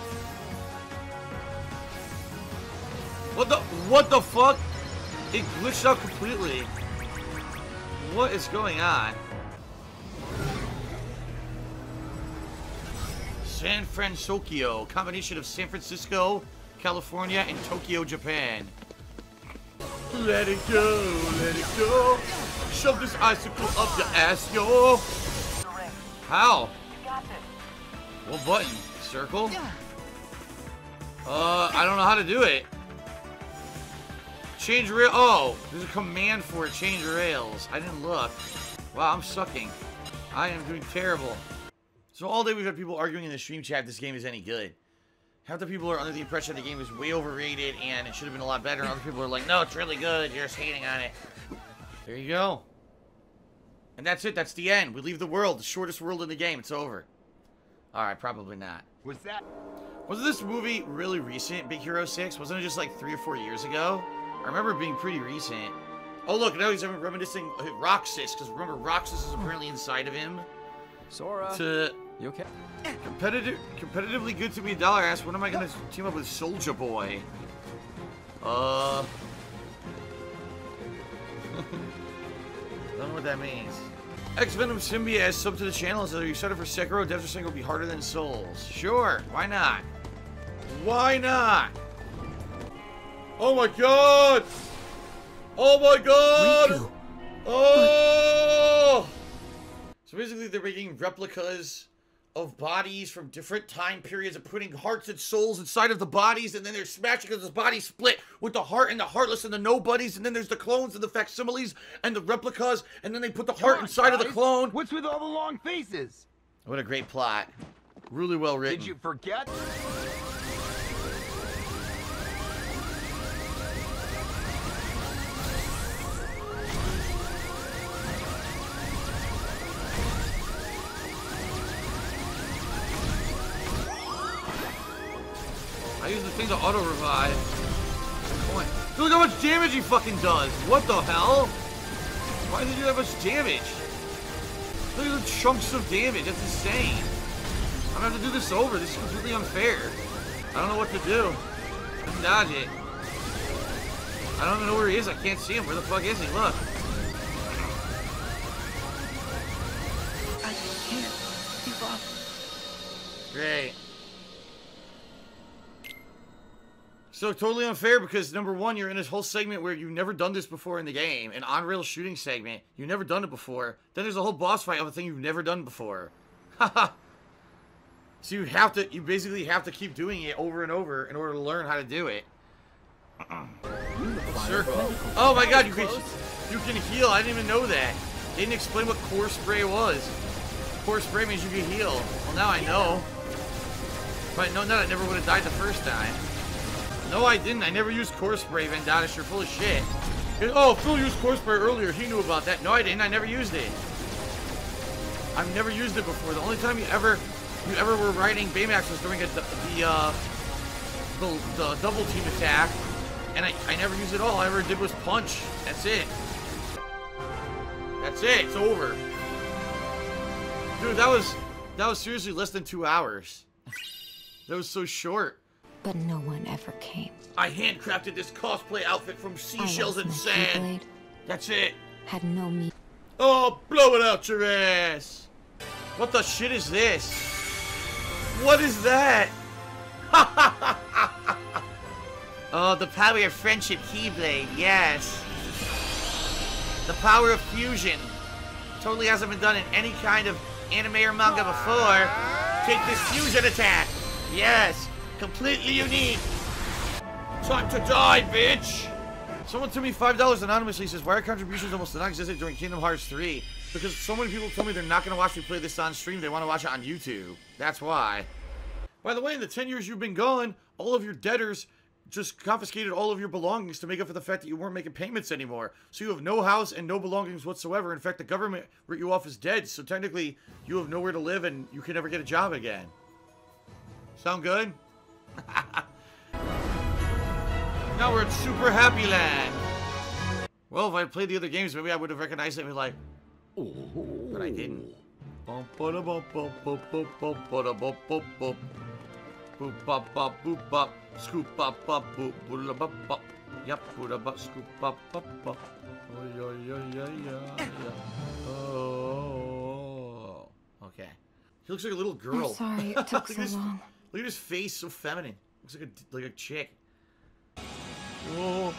What the? What the fuck? It glitched out completely. What is going on? San Francisco, combination of San Francisco, California, and Tokyo, Japan. Let it go, let it go. Shove this icicle up your ass, yo. How? What button? Circle? Uh, I don't know how to do it. Change rail. Oh, there's a command for it. Change rails. I didn't look. Wow, I'm sucking. I am doing terrible. So all day we've had people arguing in the stream chat if this game is any good. Half the people are under the impression the game is way overrated and it should have been a lot better. And other people are like, no, it's really good. You're just hating on it. There you go. And that's it. That's the end. We leave the world. The shortest world in the game. It's over. Alright, probably not. Was that... Wasn't this movie really recent, Big Hero six? Wasn't it just like three or four years ago? I remember it being pretty recent. Oh, look, now he's reminiscing Roxas, because remember, Roxas is apparently inside of him. Sora, to you okay? Competitive, competitively good to be a dollar ass. When am I going to team up with Soulja Boy? Uh... Don't know what that means. X-Venom Symbiote sub to the channel and says, are you excited for Sekiro? Devs are saying it will be harder than Souls. Sure, why not? Why not? Oh my god! Oh my god! Riku. Oh! So basically they're making replicas of bodies from different time periods and putting hearts and souls inside of the bodies, and then they're smashing because the bodies split with the heart and the heartless and the nobodies, and then there's the clones and the facsimiles and the replicas, and then they put the heart on, inside guys. of the clone. What's with all the long faces? What a great plot. Really well written. Did you forget? I use the thing to auto-revive. Look how much damage he fucking does. What the hell? Why does he do that much damage? Look at the chunks of damage. That's insane. I'm gonna have to do this over. This is completely unfair. I don't know what to do. I can dodge it. I don't even know where he is. I can't see him. Where the fuck is he? Look. I can't give up. Great. So totally unfair because number one, you're in this whole segment where you've never done this before in the game, an on-rail shooting segment. You've never done it before. Then there's a whole boss fight of a thing you've never done before. Haha. So you have to, you basically have to keep doing it over and over in order to learn how to do it. Circle. Oh my god, you can, you can heal. I didn't even know that. They didn't explain what core spray was. Core spray means you can heal. Well, now I know. But no, no, I never would have died the first time. No, I didn't. I never used core spray, Vendatus. You're full of shit. Oh, Phil used core spray earlier. He knew about that. No, I didn't. I never used it. I've never used it before. The only time you ever, you ever were riding Baymax was during a, the, uh, the, the double team attack. And I, I never used it all. All I ever did was punch. That's it. That's it. It's over. Dude, that was, that was seriously less than two hours. That was so short. But no one ever came. I handcrafted this cosplay outfit from seashells and sand. That's it. Had no meat. Oh, blow it out your ass. What the shit is this? What is that? Oh, the power of friendship keyblade. Yes. The power of fusion. Totally hasn't been done in any kind of anime or manga before. Take this fusion attack. Yes. Completely unique. Time to die, bitch. Someone told me five dollars anonymously, says, why are contributions almost non-existent during Kingdom Hearts three? Because so many people told me they're not going to watch me play this on stream. They want to watch it on YouTube. That's why. By the way, in the ten years you've been gone, all of your debtors just confiscated all of your belongings to make up for the fact that you weren't making payments anymore. So you have no house and no belongings whatsoever. In fact, the government wrote you off as dead. So technically, you have nowhere to live and you can never get a job again. Sound good? Now we're at Super Happy Land. Well, if I played the other games, maybe I would have recognized it and be like, oh, but I didn't. Boop bop bop boop bop, scoop bop bop boop boop bop bop. Yep, boop bop scoop bop bop bop. Oh yeah yeah yeah yeah. Oh. Okay. He looks like a little girl. I'm sorry it took so long. Look at his face, so feminine. Looks like a like a chick. Oh,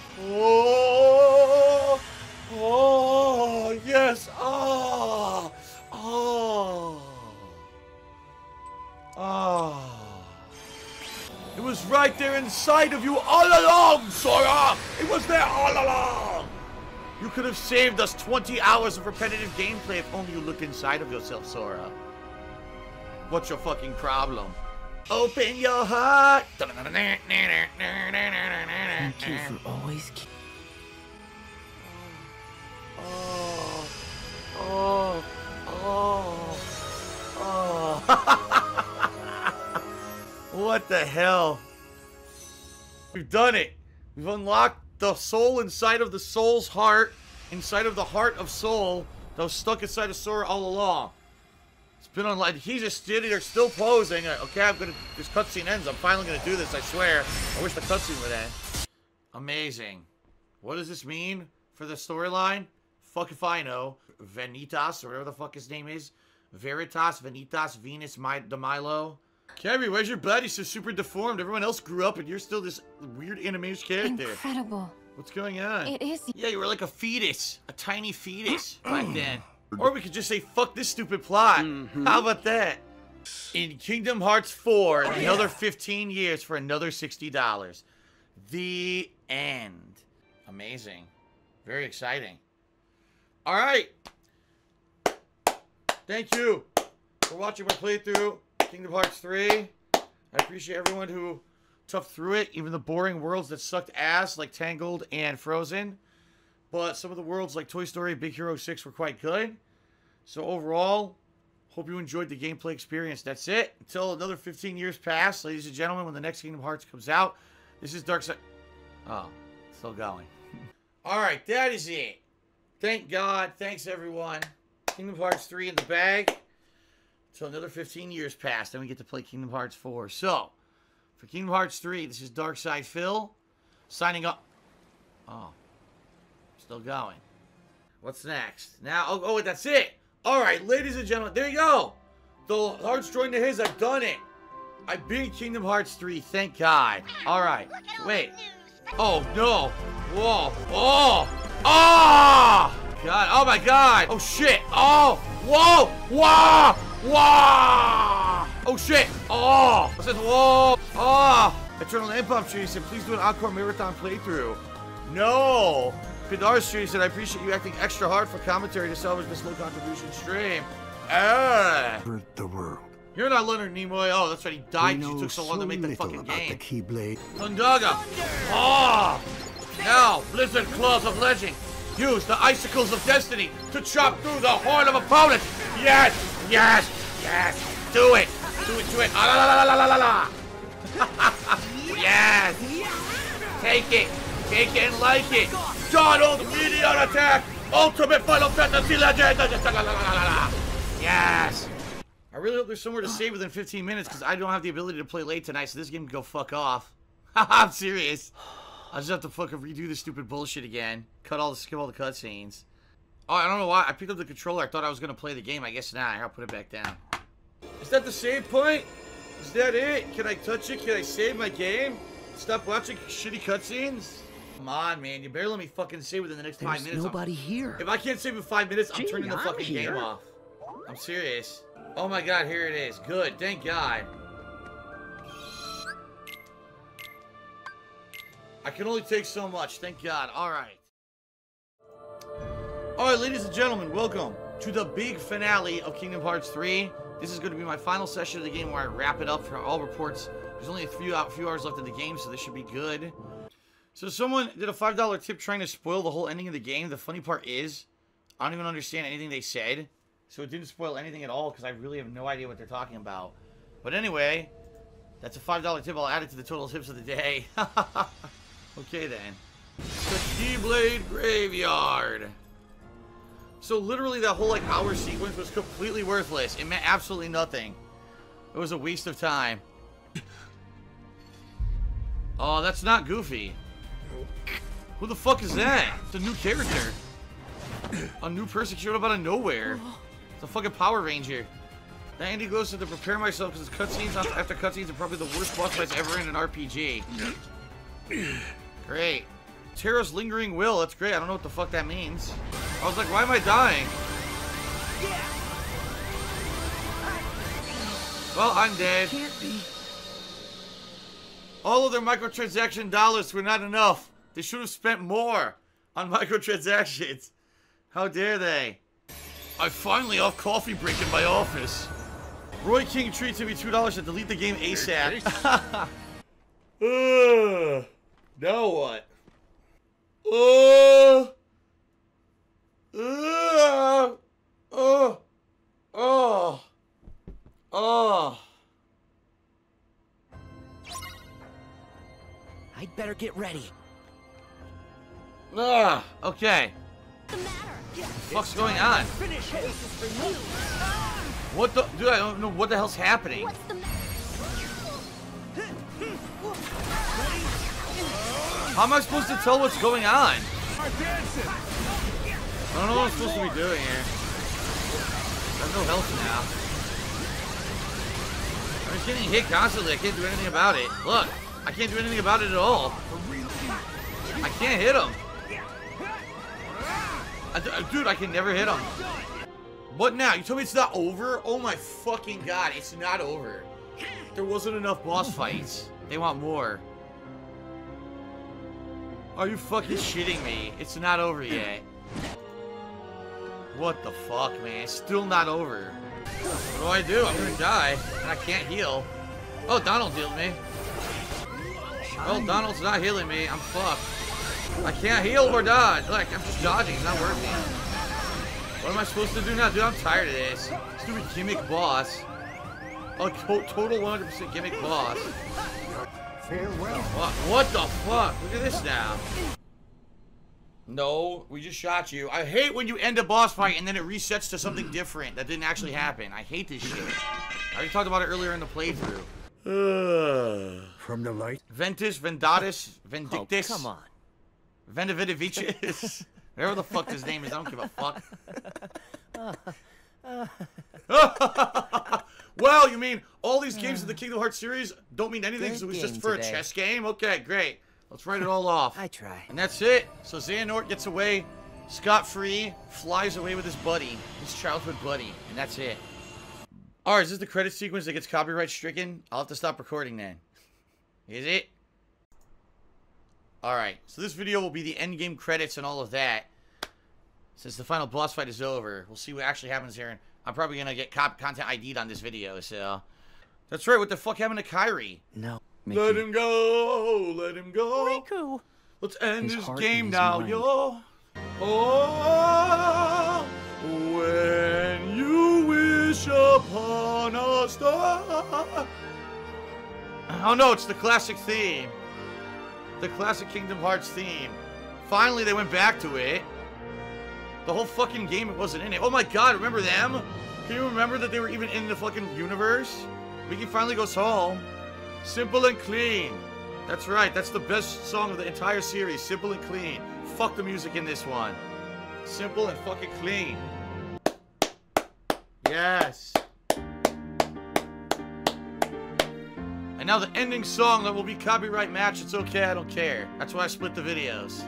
oh, oh, yes, oh, oh, oh. It was right there inside of you all along, Sora. It was there all along. You could have saved us twenty hours of repetitive gameplay if only you looked inside of yourself, Sora. What's your fucking problem? Open your heart. Thank you for always keep. Oh, oh, oh, oh. What the hell? We've done it. We've unlocked the soul inside of the soul's heart, inside of the heart of soul that was stuck inside of Sora all along. It's been unlocked. He's just sitting there still posing. Okay, I'm gonna, this cutscene ends. I'm finally gonna do this, I swear. I wish the cutscene would end. Amazing. What does this mean for the storyline? Fuck if I know. Vanitas, or whatever the fuck his name is. Veritas, Vanitas, Venus, My, de Milo. Carrie, where's your body so super deformed? Everyone else grew up and you're still this weird animated character. Incredible. What's going on? It is. Yeah, you were like a fetus. A tiny fetus back then. Or we could just say, fuck this stupid plot. Mm-hmm. How about that? In Kingdom Hearts four, oh, another yeah. fifteen years for another sixty dollars. The end. Amazing. Very exciting. All right. Thank you for watching my playthrough, Kingdom Hearts three. I appreciate everyone who toughed through it, even the boring worlds that sucked ass, like Tangled and Frozen. But some of the worlds, like Toy Story, Big Hero six, were quite good. So overall, hope you enjoyed the gameplay experience. That's it. Until another fifteen years pass, ladies and gentlemen, when the next Kingdom Hearts comes out, this is Dark Side. Oh, still going. All right, that is it. Thank God. Thanks, everyone. Kingdom Hearts three in the bag. Until another fifteen years pass, then we get to play Kingdom Hearts four. So, for Kingdom Hearts three, this is Dark Side Phil, signing up. Oh, still going. What's next? Now, oh, oh, that's it. All right, ladies and gentlemen, there you go. The hearts joined to his. I've done it. I beat Kingdom Hearts three. Thank God. All right. Wait. Oh no. Whoa. Oh. Oh. God. Oh my God. Oh shit. Oh. Whoa. Whoa. Whoa. Oh shit. Oh. What's this? Whoa. Oh. Eternal Empire Tree said, please do an encore marathon playthrough. No. Kadar Street said, I appreciate you acting extra hard for commentary to salvage this low contribution stream. Ah. The world. You're not Leonard Nimoy. Oh, that's right. He died. He took so long so to make the fucking game. The Keyblade. Thundaga. Ah. Now, Blizzard Claws of Legend. Use the icicles of destiny to chop through the horn of opponents. Yes. Yes. Yes. Do it. Do it. Do it. Ah, la, la, la, la, la, la. Yes. Take it. Take it and like it. Donald Meteor Attack. Ultimate Final Fantasy Legend. Yes. I really hope there's somewhere to save within fifteen minutes because I don't have the ability to play late tonight, so this game can go fuck off. I'm serious. I just have to fucking redo this stupid bullshit again. Cut all the, skip all the cutscenes. Oh, I don't know why. I picked up the controller. I thought I was going to play the game. I guess not. I'll put it back down. Is that the save point? Is that it? Can I touch it? Can I save my game? Stop watching shitty cutscenes? Come on, man. You better let me fucking save within the next There's five minutes. nobody I'm... here. If I can't save in five minutes, I'm Gee, turning the I'm fucking here. game off. I'm serious. Oh my God, here it is. Good. Thank God. I can only take so much. Thank God. All right. All right, ladies and gentlemen, welcome to the big finale of Kingdom Hearts three. This is going to be my final session of the game where I wrap it up for all reports. There's only a few, a few hours left in the game, so this should be good. So someone did a five dollar tip trying to spoil the whole ending of the game. The funny part is, I don't even understand anything they said. So it didn't spoil anything at all because I really have no idea what they're talking about. But anyway, that's a five dollar tip. I'll add it to the total tips of the day. Okay then. The Keyblade Graveyard. So literally that whole like hour sequence was completely worthless. It meant absolutely nothing. It was a waste of time. Oh, that's not Goofy. Who the fuck is that? It's a new character. A new person showed up out of nowhere. It's a fucking Power Ranger. Now Andy goes to prepare myself because cutscenes after cutscenes are probably the worst boss fights ever in an R P G. Great. Terra's Lingering Will. That's great. I don't know what the fuck that means. I was like, why am I dying? Well, I'm dead. Can't be. All of their microtransaction dollars were not enough. They should have spent more on microtransactions. How dare they? I'm finally off coffee break in my office. Roy King treated me two dollars to delete the game ASAP. uh, now what? Uh, uh, uh, oh, oh. I'd better get ready. Ah, okay. What the fuck's going on? What the? Dude, I don't know what the hell's happening. How am I supposed to tell what's going on? I don't know what I'm supposed to be doing here. I have no health now. I'm just getting hit constantly. I can't do anything about it. Look, I can't do anything about it at all. I can't hit him. I, dude, I can never hit him. What now? You told me it's not over? Oh my fucking god, it's not over. There wasn't enough boss fights. They want more. Are you fucking shitting me? It's not over yet. What the fuck, man? It's still not over. What do I do? I'm gonna die, and I can't heal. Oh, Donald healed me. Oh, Donald's not healing me. I'm fucked. I can't heal or dodge. Like, I'm just dodging. It's not working. What am I supposed to do now? Dude, I'm tired of this. Stupid gimmick boss. A total one hundred percent gimmick boss. Farewell. What, what the fuck? Look at this now. No, we just shot you. I hate when you end a boss fight and then it resets to something different that didn't actually happen. I hate this shit. I already talked about it earlier in the playthrough. From the light? Ventus, Vendatus, Vindictus. Oh, come on. Vendavidivicius. Whatever the fuck his name is, I don't give a fuck. Well, you mean all these games in the Kingdom Hearts series don't mean anything because it was just for today. a chess game? Okay, great. Let's write it all off. I try. And that's it. So Xehanort gets away scot-free, flies away with his buddy, his childhood buddy, and that's it. Alright, is this the credit sequence that gets copyright stricken? I'll have to stop recording then. Is it? Alright, so this video will be the endgame credits and all of that. Since the final boss fight is over, we'll see what actually happens here. And I'm probably going to get cop content I D'd on this video, so... That's right, what the fuck happened to Kairi? No. Mickey. Let him go, let him go. Riku. Let's end His this game his now, mind. yo. Oh, when you wish upon a star. Oh no, it's the classic theme. The classic Kingdom Hearts theme. Finally, they went back to it. The whole fucking game, it wasn't in it. Oh my god, remember them? Can you remember that they were even in the fucking universe? Mickey finally goes home. Simple and clean. That's right, that's the best song of the entire series. Simple and clean. Fuck the music in this one. Simple and fucking clean. Yes. And now the ending song that will be copyright matched. It's okay, I don't care. That's why I split the videos.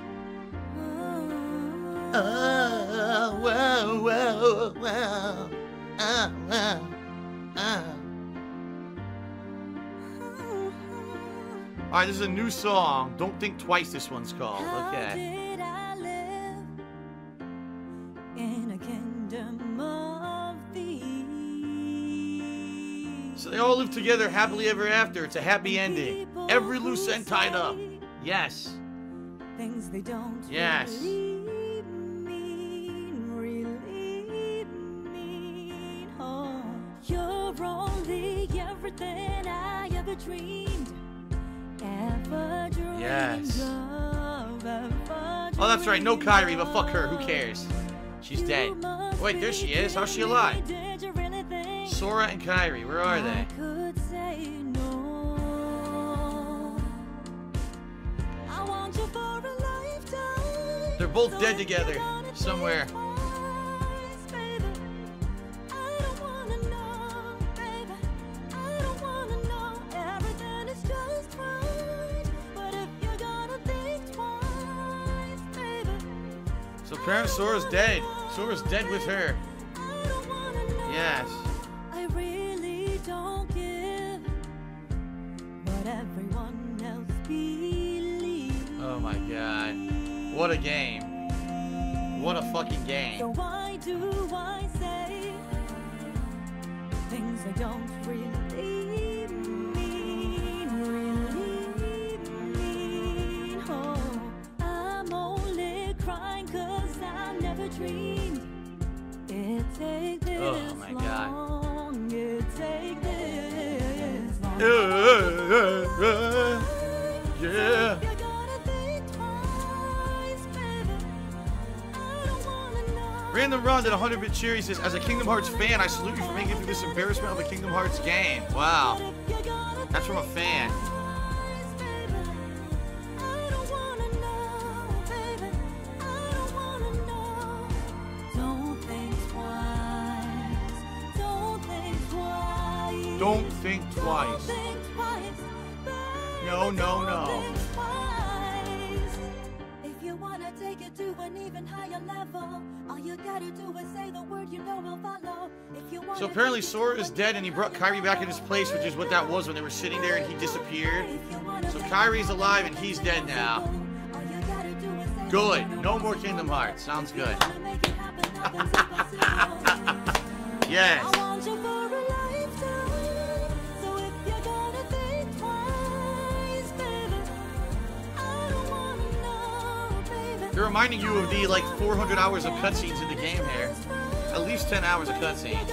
Oh, whoa, whoa, whoa. Oh, whoa. Oh. Alright, this is a new song. Don't Think Twice, this one's called. Okay. So they all live together happily ever after. It's a happy ending. Every loose end tied up. Yes. Things they don't yes. really mean, really mean. Oh, you're only everything I ever dreamed. Ever dreamed yes. of, ever oh, that's right. No Kairi, but fuck her. Who cares? She's dead. Wait, there she is. How's she alive? Sora and Kairi, where are they? They're both dead together, somewhere. So apparently Sora's dead. Sora's dead with her. Yes. I really don't give what everyone else believes. Oh my god. What a game. What a fucking game. So why do I say things I don't really mean, really mean? Oh, I'm only crying 'cause I never dreamed it take this oh my god. long, it take this long. Yeah. yeah. Random Run at one hundred bit Cheery says, as a Kingdom Hearts fan, I salute you for making it through this embarrassment of a Kingdom Hearts game. Wow. That's from a fan. Don't think twice. No, no, no. If you wanna take it to an even higher level. All you gotta do is say the word, you know we'll follow. If you want. So apparently Sora is dead and he brought Kyrie back in his place, which is what that was when they were sitting there and he disappeared. So Kyrie's alive and he's dead now. Good. No more Kingdom Hearts. Sounds good. Yes. They're reminding you of the like four hundred hours of cutscenes in the game here. At least ten hours of cutscenes.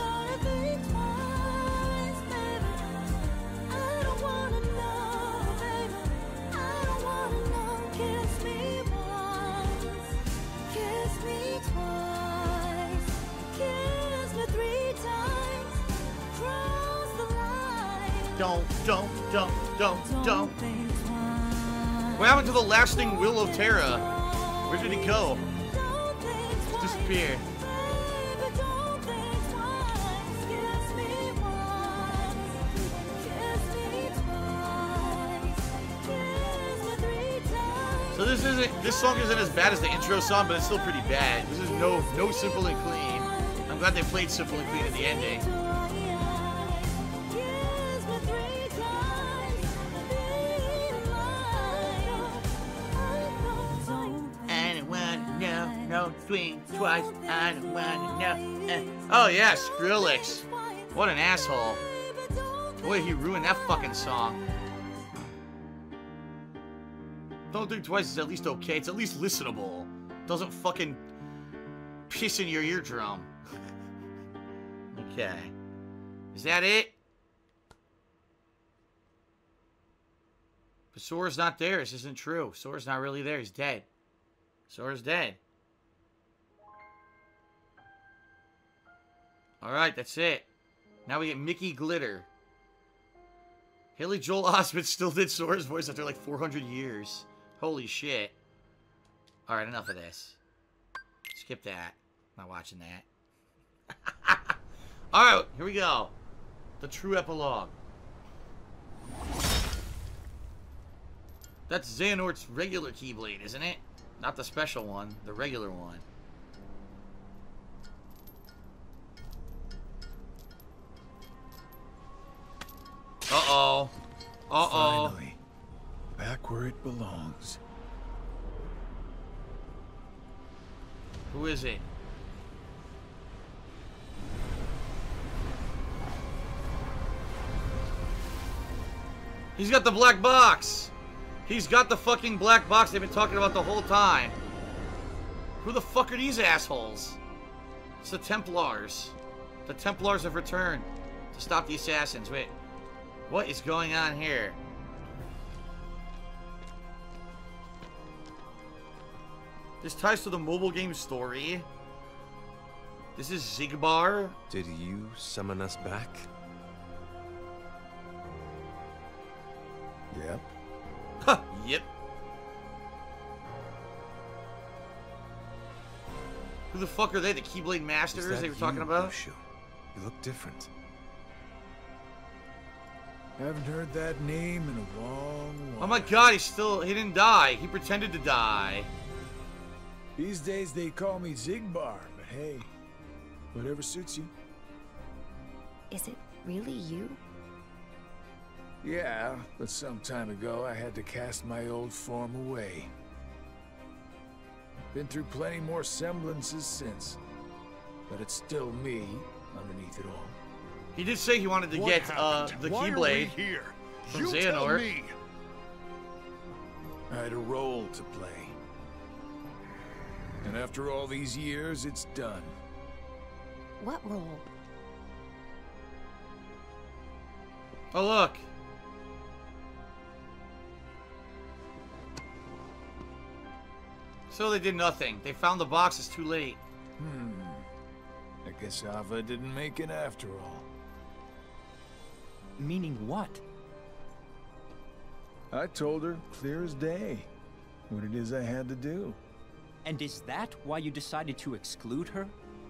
Don't, don't, don't, don't, don't. What happened to the lasting will of Terra? Where did he go? Just disappeared. So this isn't, this song isn't as bad as the intro song, but it's still pretty bad. This is no, no Simple and Clean. I'm glad they played Simple and Clean at the ending. No, swing twice, I don't wanna know. Eh. Oh yeah, Skrillex. What an asshole. Boy, he ruined that fucking song. Don't think twice is at least okay. It's at least listenable. Doesn't fucking piss in your eardrum. Okay. Is that it? But Sora's not there. This isn't true. Sora's not really there. He's dead. Sora's dead. Alright, that's it. Now we get Mickey Glitter. Haley Joel Osment still did Sora's voice after like four hundred years. Holy shit. Alright, enough of this. Skip that. Not watching that. Alright, here we go. The true epilogue. That's Xehanort's regular Keyblade, isn't it? Not the special one, the regular one. Uh-oh. Uh-oh. Finally. Back where it belongs. Who is it? He's got the black box! He's got the fucking black box they've been talking about the whole time. Who the fuck are these assholes? It's the Templars. The Templars have returned to stop the assassins. Wait. What is going on here? This ties to the mobile game story. This is Xigbar. Did you summon us back? Yep. Huh, yep. Who the fuck are they? The Keyblade Masters they were talking about? Mushu? You look different. Haven't heard that name in a long while. Oh my god, he's still... He didn't die. He pretended to die. These days they call me Xigbar, but hey, whatever suits you. Is it really you? Yeah, but some time ago I had to cast my old form away. Been through plenty more semblances since, but it's still me underneath it all. He did say he wanted to What get happened? uh, the Why are we Keyblade here? from You tell Xehanort. me. I had a role to play. And after all these years, it's done. What role? Oh, look. So they did nothing. They found the box. It's too late. Hmm. I guess Ava didn't make it after all. Meaning what? I told her, clear as day, what it is I had to do. And is that why you decided to exclude her?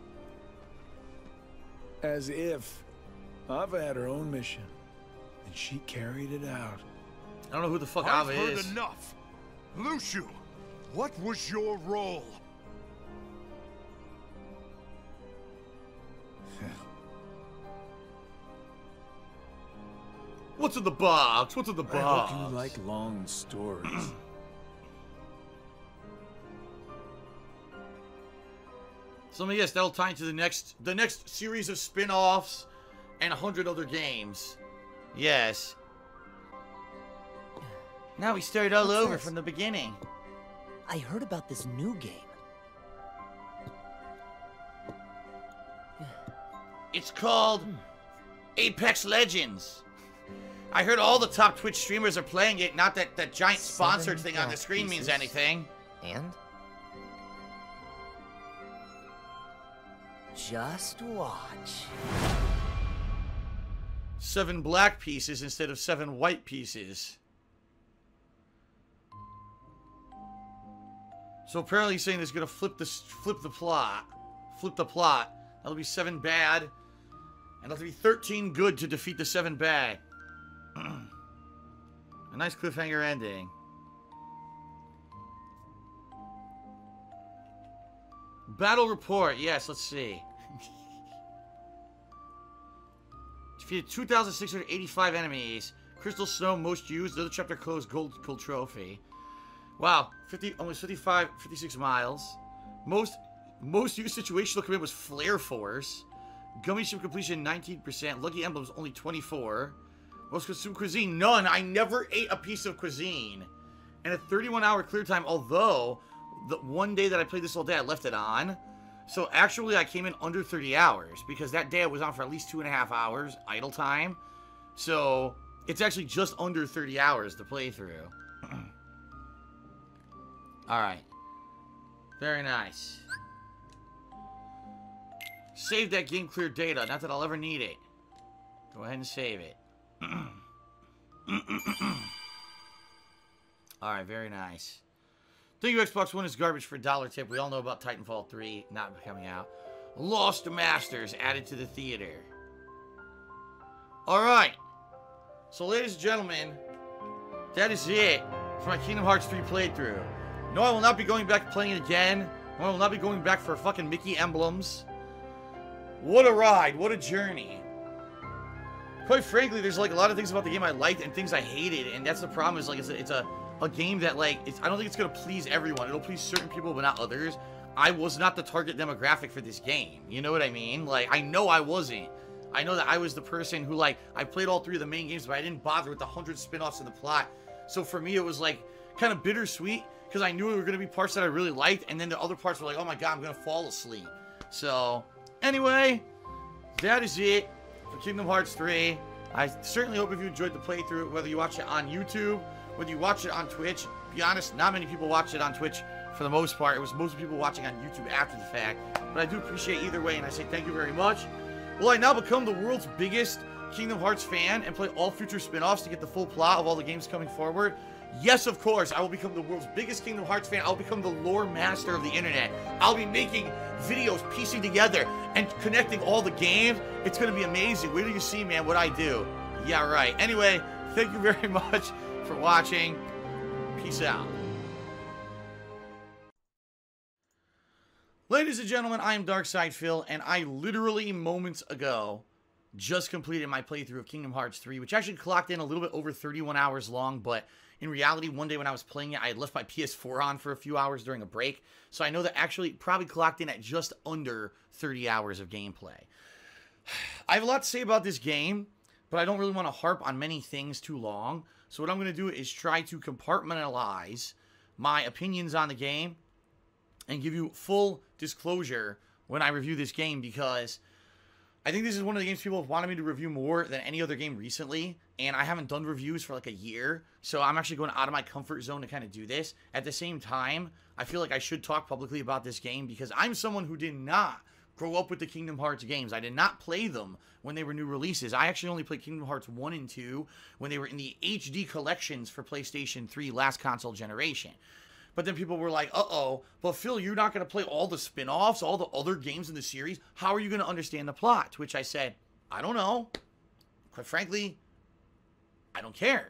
As if. Ava had her own mission, and she carried it out. I don't know who the fuck I've Ava heard is. enough. Mushu, what was your role? What's in the box? What's in the box? I hope you like long stories. So let me guess, that'll tie into the next the next series of spin-offs and a hundred other games. Yes. Now we start all What's over this? from the beginning. I heard about this new game. It's called Apex Legends. I heard all the top Twitch streamers are playing it. Not that that giant sponsored Seven thing on the black screen means pieces. anything. And? Just watch. Seven black pieces instead of seven white pieces. So apparently he's saying he's gonna flip the flip the plot, flip the plot. That'll be seven bad, and that'll be thirteen good to defeat the seven bad. A nice cliffhanger ending. Battle report. Yes, let's see. Defeated two thousand six hundred eighty-five enemies. Crystal Snow most used. Another chapter closed. Gold gold trophy. Wow, fifty almost fifty-five, fifty-six miles. Most most used situational command was Flare Force. Gummy ship completion nineteen percent. Lucky emblems only twenty-four. Most consumed cuisine none. I never ate a piece of cuisine. And a thirty-one hour clear time. Although the one day that I played this all day, I left it on. So actually, I came in under thirty hours because that day I was on for at least two and a half hours idle time. So it's actually just under thirty hours to play through. All right. Very nice. Save that game clear data. Not that I'll ever need it. Go ahead and save it. Alright, very nice. Thank you, Xbox One is garbage for a dollar tip. We all know about Titanfall three not coming out. Lost Masters added to the theater. Alright. So, ladies and gentlemen, that is it for my Kingdom Hearts three playthrough. No, I will not be going back to playing it again. No, I will not be going back for fucking Mickey emblems. What a ride. What a journey. Quite frankly, there's like a lot of things about the game I liked and things I hated, and that's the problem. Is like it's a, it's a, a game that like it's, I don't think it's gonna please everyone. It'll please certain people, but not others. I was not the target demographic for this game. You know what I mean? Like I know I wasn't. I know that I was the person who like I played all three of the main games, but I didn't bother with the hundred spin-offs in the plot. So for me, it was like kind of bittersweet because I knew there were gonna be parts that I really liked, and then the other parts were like, oh my god, I'm gonna fall asleep. So anyway, that is it for Kingdom Hearts three. I certainly hope if you enjoyed the playthrough, whether you watch it on YouTube, whether you watch it on Twitch. To be honest, not many people watch it on Twitch for the most part. It was most people watching on YouTube after the fact. But I do appreciate either way, and I say thank you very much. Will I now become the world's biggest Kingdom Hearts fan and play all future spin-offs to get the full plot of all the games coming forward? Yes, of course. I will become the world's biggest Kingdom Hearts fan. I'll become the lore master of the internet. I'll be making videos, piecing together, and connecting all the games. It's going to be amazing. Wait till you see, man, what I do. Yeah, right. Anyway, thank you very much for watching. Peace out. Ladies and gentlemen, I am Darkside Phil, and I literally moments ago just completed my playthrough of Kingdom Hearts three, which actually clocked in a little bit over thirty-one hours long, but in reality, one day when I was playing it, I had left my P S four on for a few hours during a break, so I know that actually probably clocked in at just under thirty hours of gameplay. I have a lot to say about this game, but I don't really want to harp on many things too long, so what I'm going to do is try to compartmentalize my opinions on the game and give you full disclosure when I review this game, because I think this is one of the games people have wanted me to review more than any other game recently, and I haven't done reviews for like a year, so I'm actually going out of my comfort zone to kind of do this. At the same time, I feel like I should talk publicly about this game because I'm someone who did not grow up with the Kingdom Hearts games. I did not play them when they were new releases. I actually only played Kingdom Hearts one and two when they were in the H D collections for PlayStation three last console generation. But then people were like, uh-oh, but Phil, you're not going to play all the spin-offs, all the other games in the series. How are you going to understand the plot? To which I said, I don't know. Quite frankly, I don't care.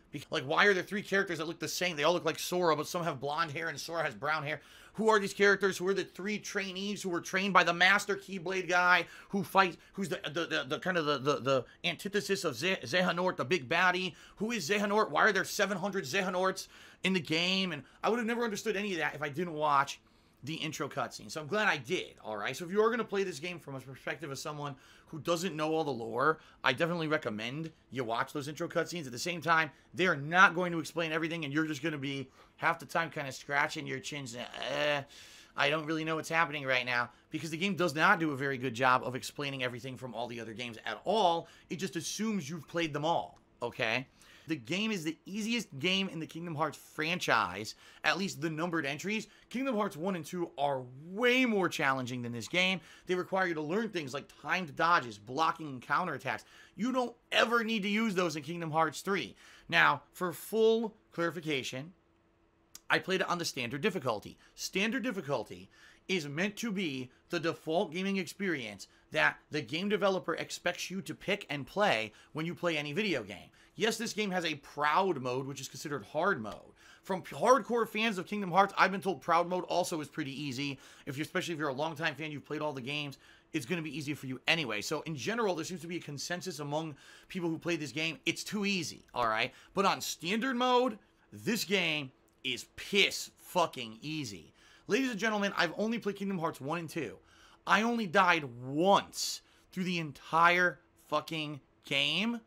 Because, like, why are there three characters that look the same? They all look like Sora, but some have blonde hair and Sora has brown hair. Who are these characters? Who are the three trainees who were trained by the master Keyblade guy who fights, who's the the, the, the kind of the, the, the antithesis of Ze Xehanort, the big baddie? Who is Xehanort? Why are there seven hundred Xehanorts in the game? And I would have never understood any of that if I didn't watch the intro cutscene. So I'm glad I did, all right? So if you are going to play this game from a perspective of someone who doesn't know all the lore, I definitely recommend you watch those intro cutscenes. At the same time, they're not going to explain everything, and you're just going to be half the time kind of scratching your chin saying, eh, I don't really know what's happening right now, because the game does not do a very good job of explaining everything from all the other games at all. It just assumes you've played them all, okay? The game is the easiest game in the Kingdom Hearts franchise, at least the numbered entries. Kingdom Hearts one and two are way more challenging than this game. They require you to learn things like timed dodges, blocking, and counterattacks. You don't ever need to use those in Kingdom Hearts three. Now, for full clarification, I played it on the standard difficulty. Standard difficulty is meant to be the default gaming experience that the game developer expects you to pick and play when you play any video game. Yes, this game has a proud mode, which is considered hard mode. From hardcore fans of Kingdom Hearts, I've been told proud mode also is pretty easy. If you're, especially if you're a longtime fan, you've played all the games, it's going to be easy for you anyway. So in general, there seems to be a consensus among people who play this game. It's too easy, all right? But on standard mode, this game is piss fucking easy. Ladies and gentlemen, I've only played Kingdom Hearts one and two. I only died once through the entire fucking game.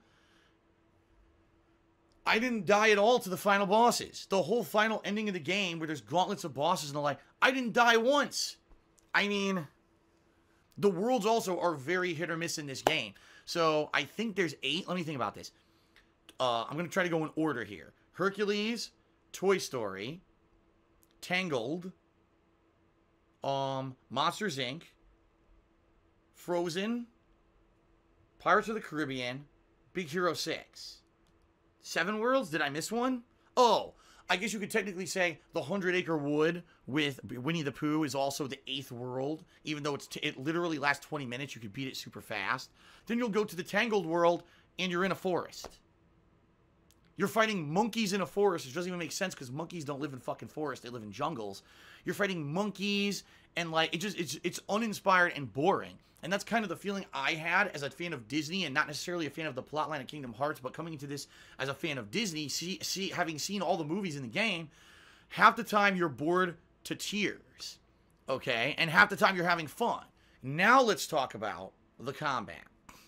I didn't die at all to the final bosses. The whole final ending of the game where there's gauntlets of bosses and the like, I didn't die once. I mean, the worlds also are very hit or miss in this game. So I think there's eight. Let me think about this. Uh, I'm going to try to go in order here. Hercules, Toy Story, Tangled, um, Monsters, Incorporated, Frozen, Pirates of the Caribbean, Big Hero six. Seven worlds? Did I miss one? Oh, I guess you could technically say the Hundred Acre Wood with Winnie the Pooh is also the eighth world, even though it's t it literally lasts twenty minutes. You could beat it super fast. Then you'll go to the Tangled world, and you're in a forest. You're fighting monkeys in a forest, which doesn't even make sense because monkeys don't live in fucking forests. They live in jungles. You're fighting monkeys, and like, it just, it's, it's uninspired and boring. And that's kind of the feeling I had as a fan of Disney, and not necessarily a fan of the plotline of Kingdom Hearts, but coming into this as a fan of Disney, see, see, having seen all the movies in the game, half the time you're bored to tears, okay? And half the time you're having fun. Now let's talk about the combat.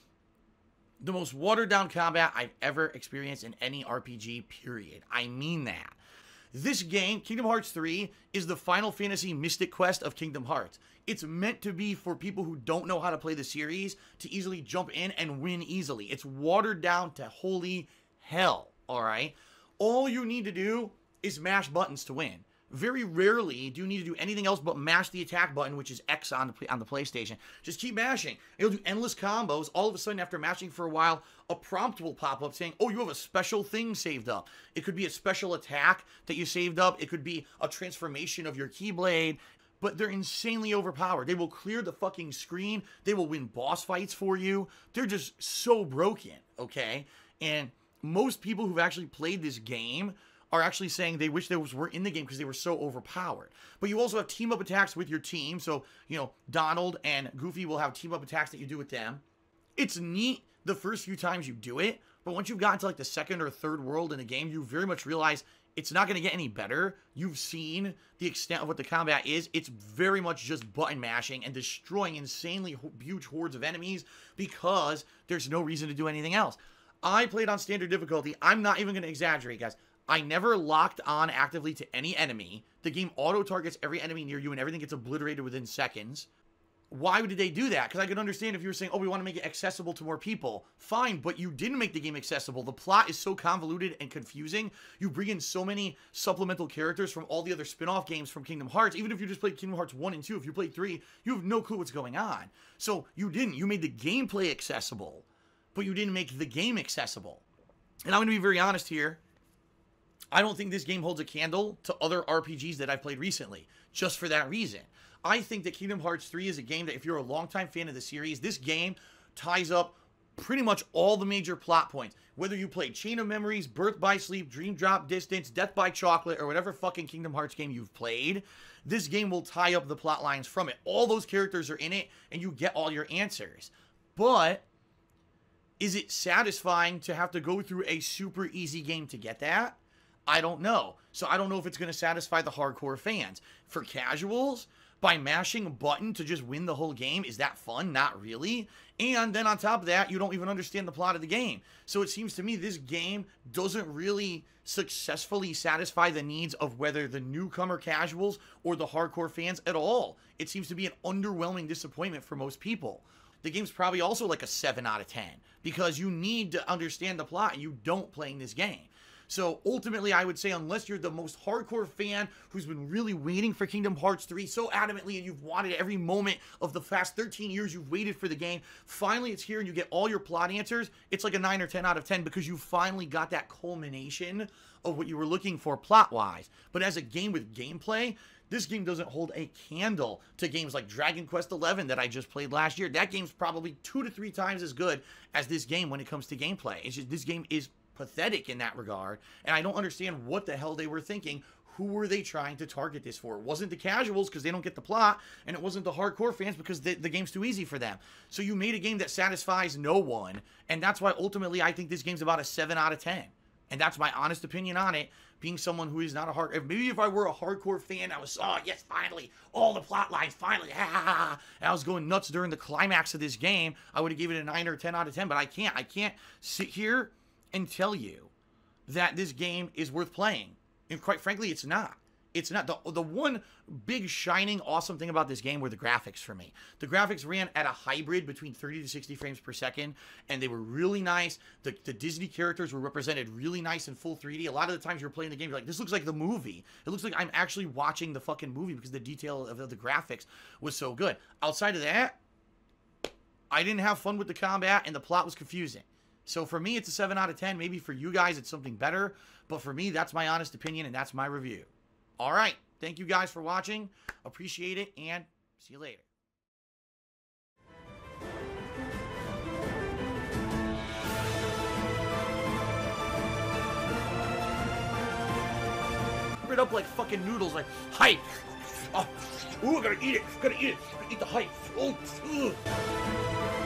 The most watered-down combat I've ever experienced in any R P G, period. I mean that. This game, Kingdom Hearts three, is the Final Fantasy Mystic Quest of Kingdom Hearts. It's meant to be for people who don't know how to play the series to easily jump in and win easily. It's watered down to holy hell, all right? All you need to do is mash buttons to win. Very rarely do you need to do anything else but mash the attack button, which is X on the, on the PlayStation. Just keep mashing. It'll do endless combos. All of a sudden, after mashing for a while, a prompt will pop up saying, oh, you have a special thing saved up. It could be a special attack that you saved up. It could be a transformation of your Keyblade. But they're insanely overpowered. They will clear the fucking screen. They will win boss fights for you. They're just so broken, okay? And most people who've actually played this game are actually saying they wish they was, were in the game because they were so overpowered. But you also have team-up attacks with your team. So, you know, Donald and Goofy will have team-up attacks that you do with them. It's neat the first few times you do it, but once you've gotten to like the second or third world in the game, you very much realize it's not going to get any better. You've seen the extent of what the combat is. It's very much just button mashing and destroying insanely huge hordes of enemies because there's no reason to do anything else. I played on standard difficulty. I'm not even going to exaggerate, guys. I never locked on actively to any enemy. The game auto-targets every enemy near you and everything gets obliterated within seconds. Why did they do that? Because I could understand if you were saying, oh, we want to make it accessible to more people. Fine, but you didn't make the game accessible. The plot is so convoluted and confusing. You bring in so many supplemental characters from all the other spin-off games from Kingdom Hearts. Even if you just played Kingdom Hearts one and two, if you played three, you have no clue what's going on. So you didn't. You made the gameplay accessible, but you didn't make the game accessible. And I'm going to be very honest here. I don't think this game holds a candle to other R P Gs that I've played recently, just for that reason. I think that Kingdom Hearts three is a game that if you're a longtime fan of the series, this game ties up pretty much all the major plot points. Whether you played Chain of Memories, Birth by Sleep, Dream Drop Distance, Death by Chocolate, or whatever fucking Kingdom Hearts game you've played, this game will tie up the plot lines from it. All those characters are in it, and you get all your answers. But is it satisfying to have to go through a super easy game to get that? I don't know. So I don't know if it's going to satisfy the hardcore fans. For casuals, by mashing a button to just win the whole game, is that fun? Not really. And then on top of that, you don't even understand the plot of the game. So it seems to me this game doesn't really successfully satisfy the needs of whether the newcomer casuals or the hardcore fans at all. It seems to be an underwhelming disappointment for most people. The game's probably also like a seven out of ten because you need to understand the plot and you don't playing this game. So ultimately, I would say unless you're the most hardcore fan who's been really waiting for Kingdom Hearts three so adamantly and you've wanted every moment of the past thirteen years you've waited for the game, finally it's here and you get all your plot answers, it's like a nine or ten out of ten because you finally got that culmination of what you were looking for plot-wise. But as a game with gameplay, this game doesn't hold a candle to games like Dragon Quest eleven that I just played last year. That game's probably two to three times as good as this game when it comes to gameplay. It's just this game is pathetic in that regard, and I don't understand what the hell they were thinking. Who were they trying to target this for? It wasn't the casuals because they don't get the plot, and it wasn't the hardcore fans because the, the game's too easy for them. So you made a game that satisfies no one, and that's why ultimately I think this game's about a seven out of ten. And that's my honest opinion on it, being someone who is not a hard... Maybe if I were a hardcore fan, I was, oh, yes, finally, all the plot lines, finally, ah, and I was going nuts during the climax of this game, I would have given it a nine or ten out of ten, but I can't. I can't sit here and tell you that this game is worth playing. And quite frankly, it's not. It's not. The, the one big shining awesome thing about this game were the graphics for me. The graphics ran at a hybrid between thirty to sixty frames per second, and they were really nice. The, the Disney characters were represented really nice in full three D. A lot of the times you're playing the game, you're like, this looks like the movie. It looks like I'm actually watching the fucking movie because the detail of the, the graphics was so good. Outside of that, I didn't have fun with the combat, and the plot was confusing. So for me, it's a seven out of ten. Maybe for you guys, it's something better. But for me, that's my honest opinion, and that's my review. All right. Thank you guys for watching. Appreciate it, and see you later. Rip it up like fucking noodles, like, hype. Oh, ooh, I gotta eat it. Gotta eat it. Gotta eat the hype. Oh, ugh.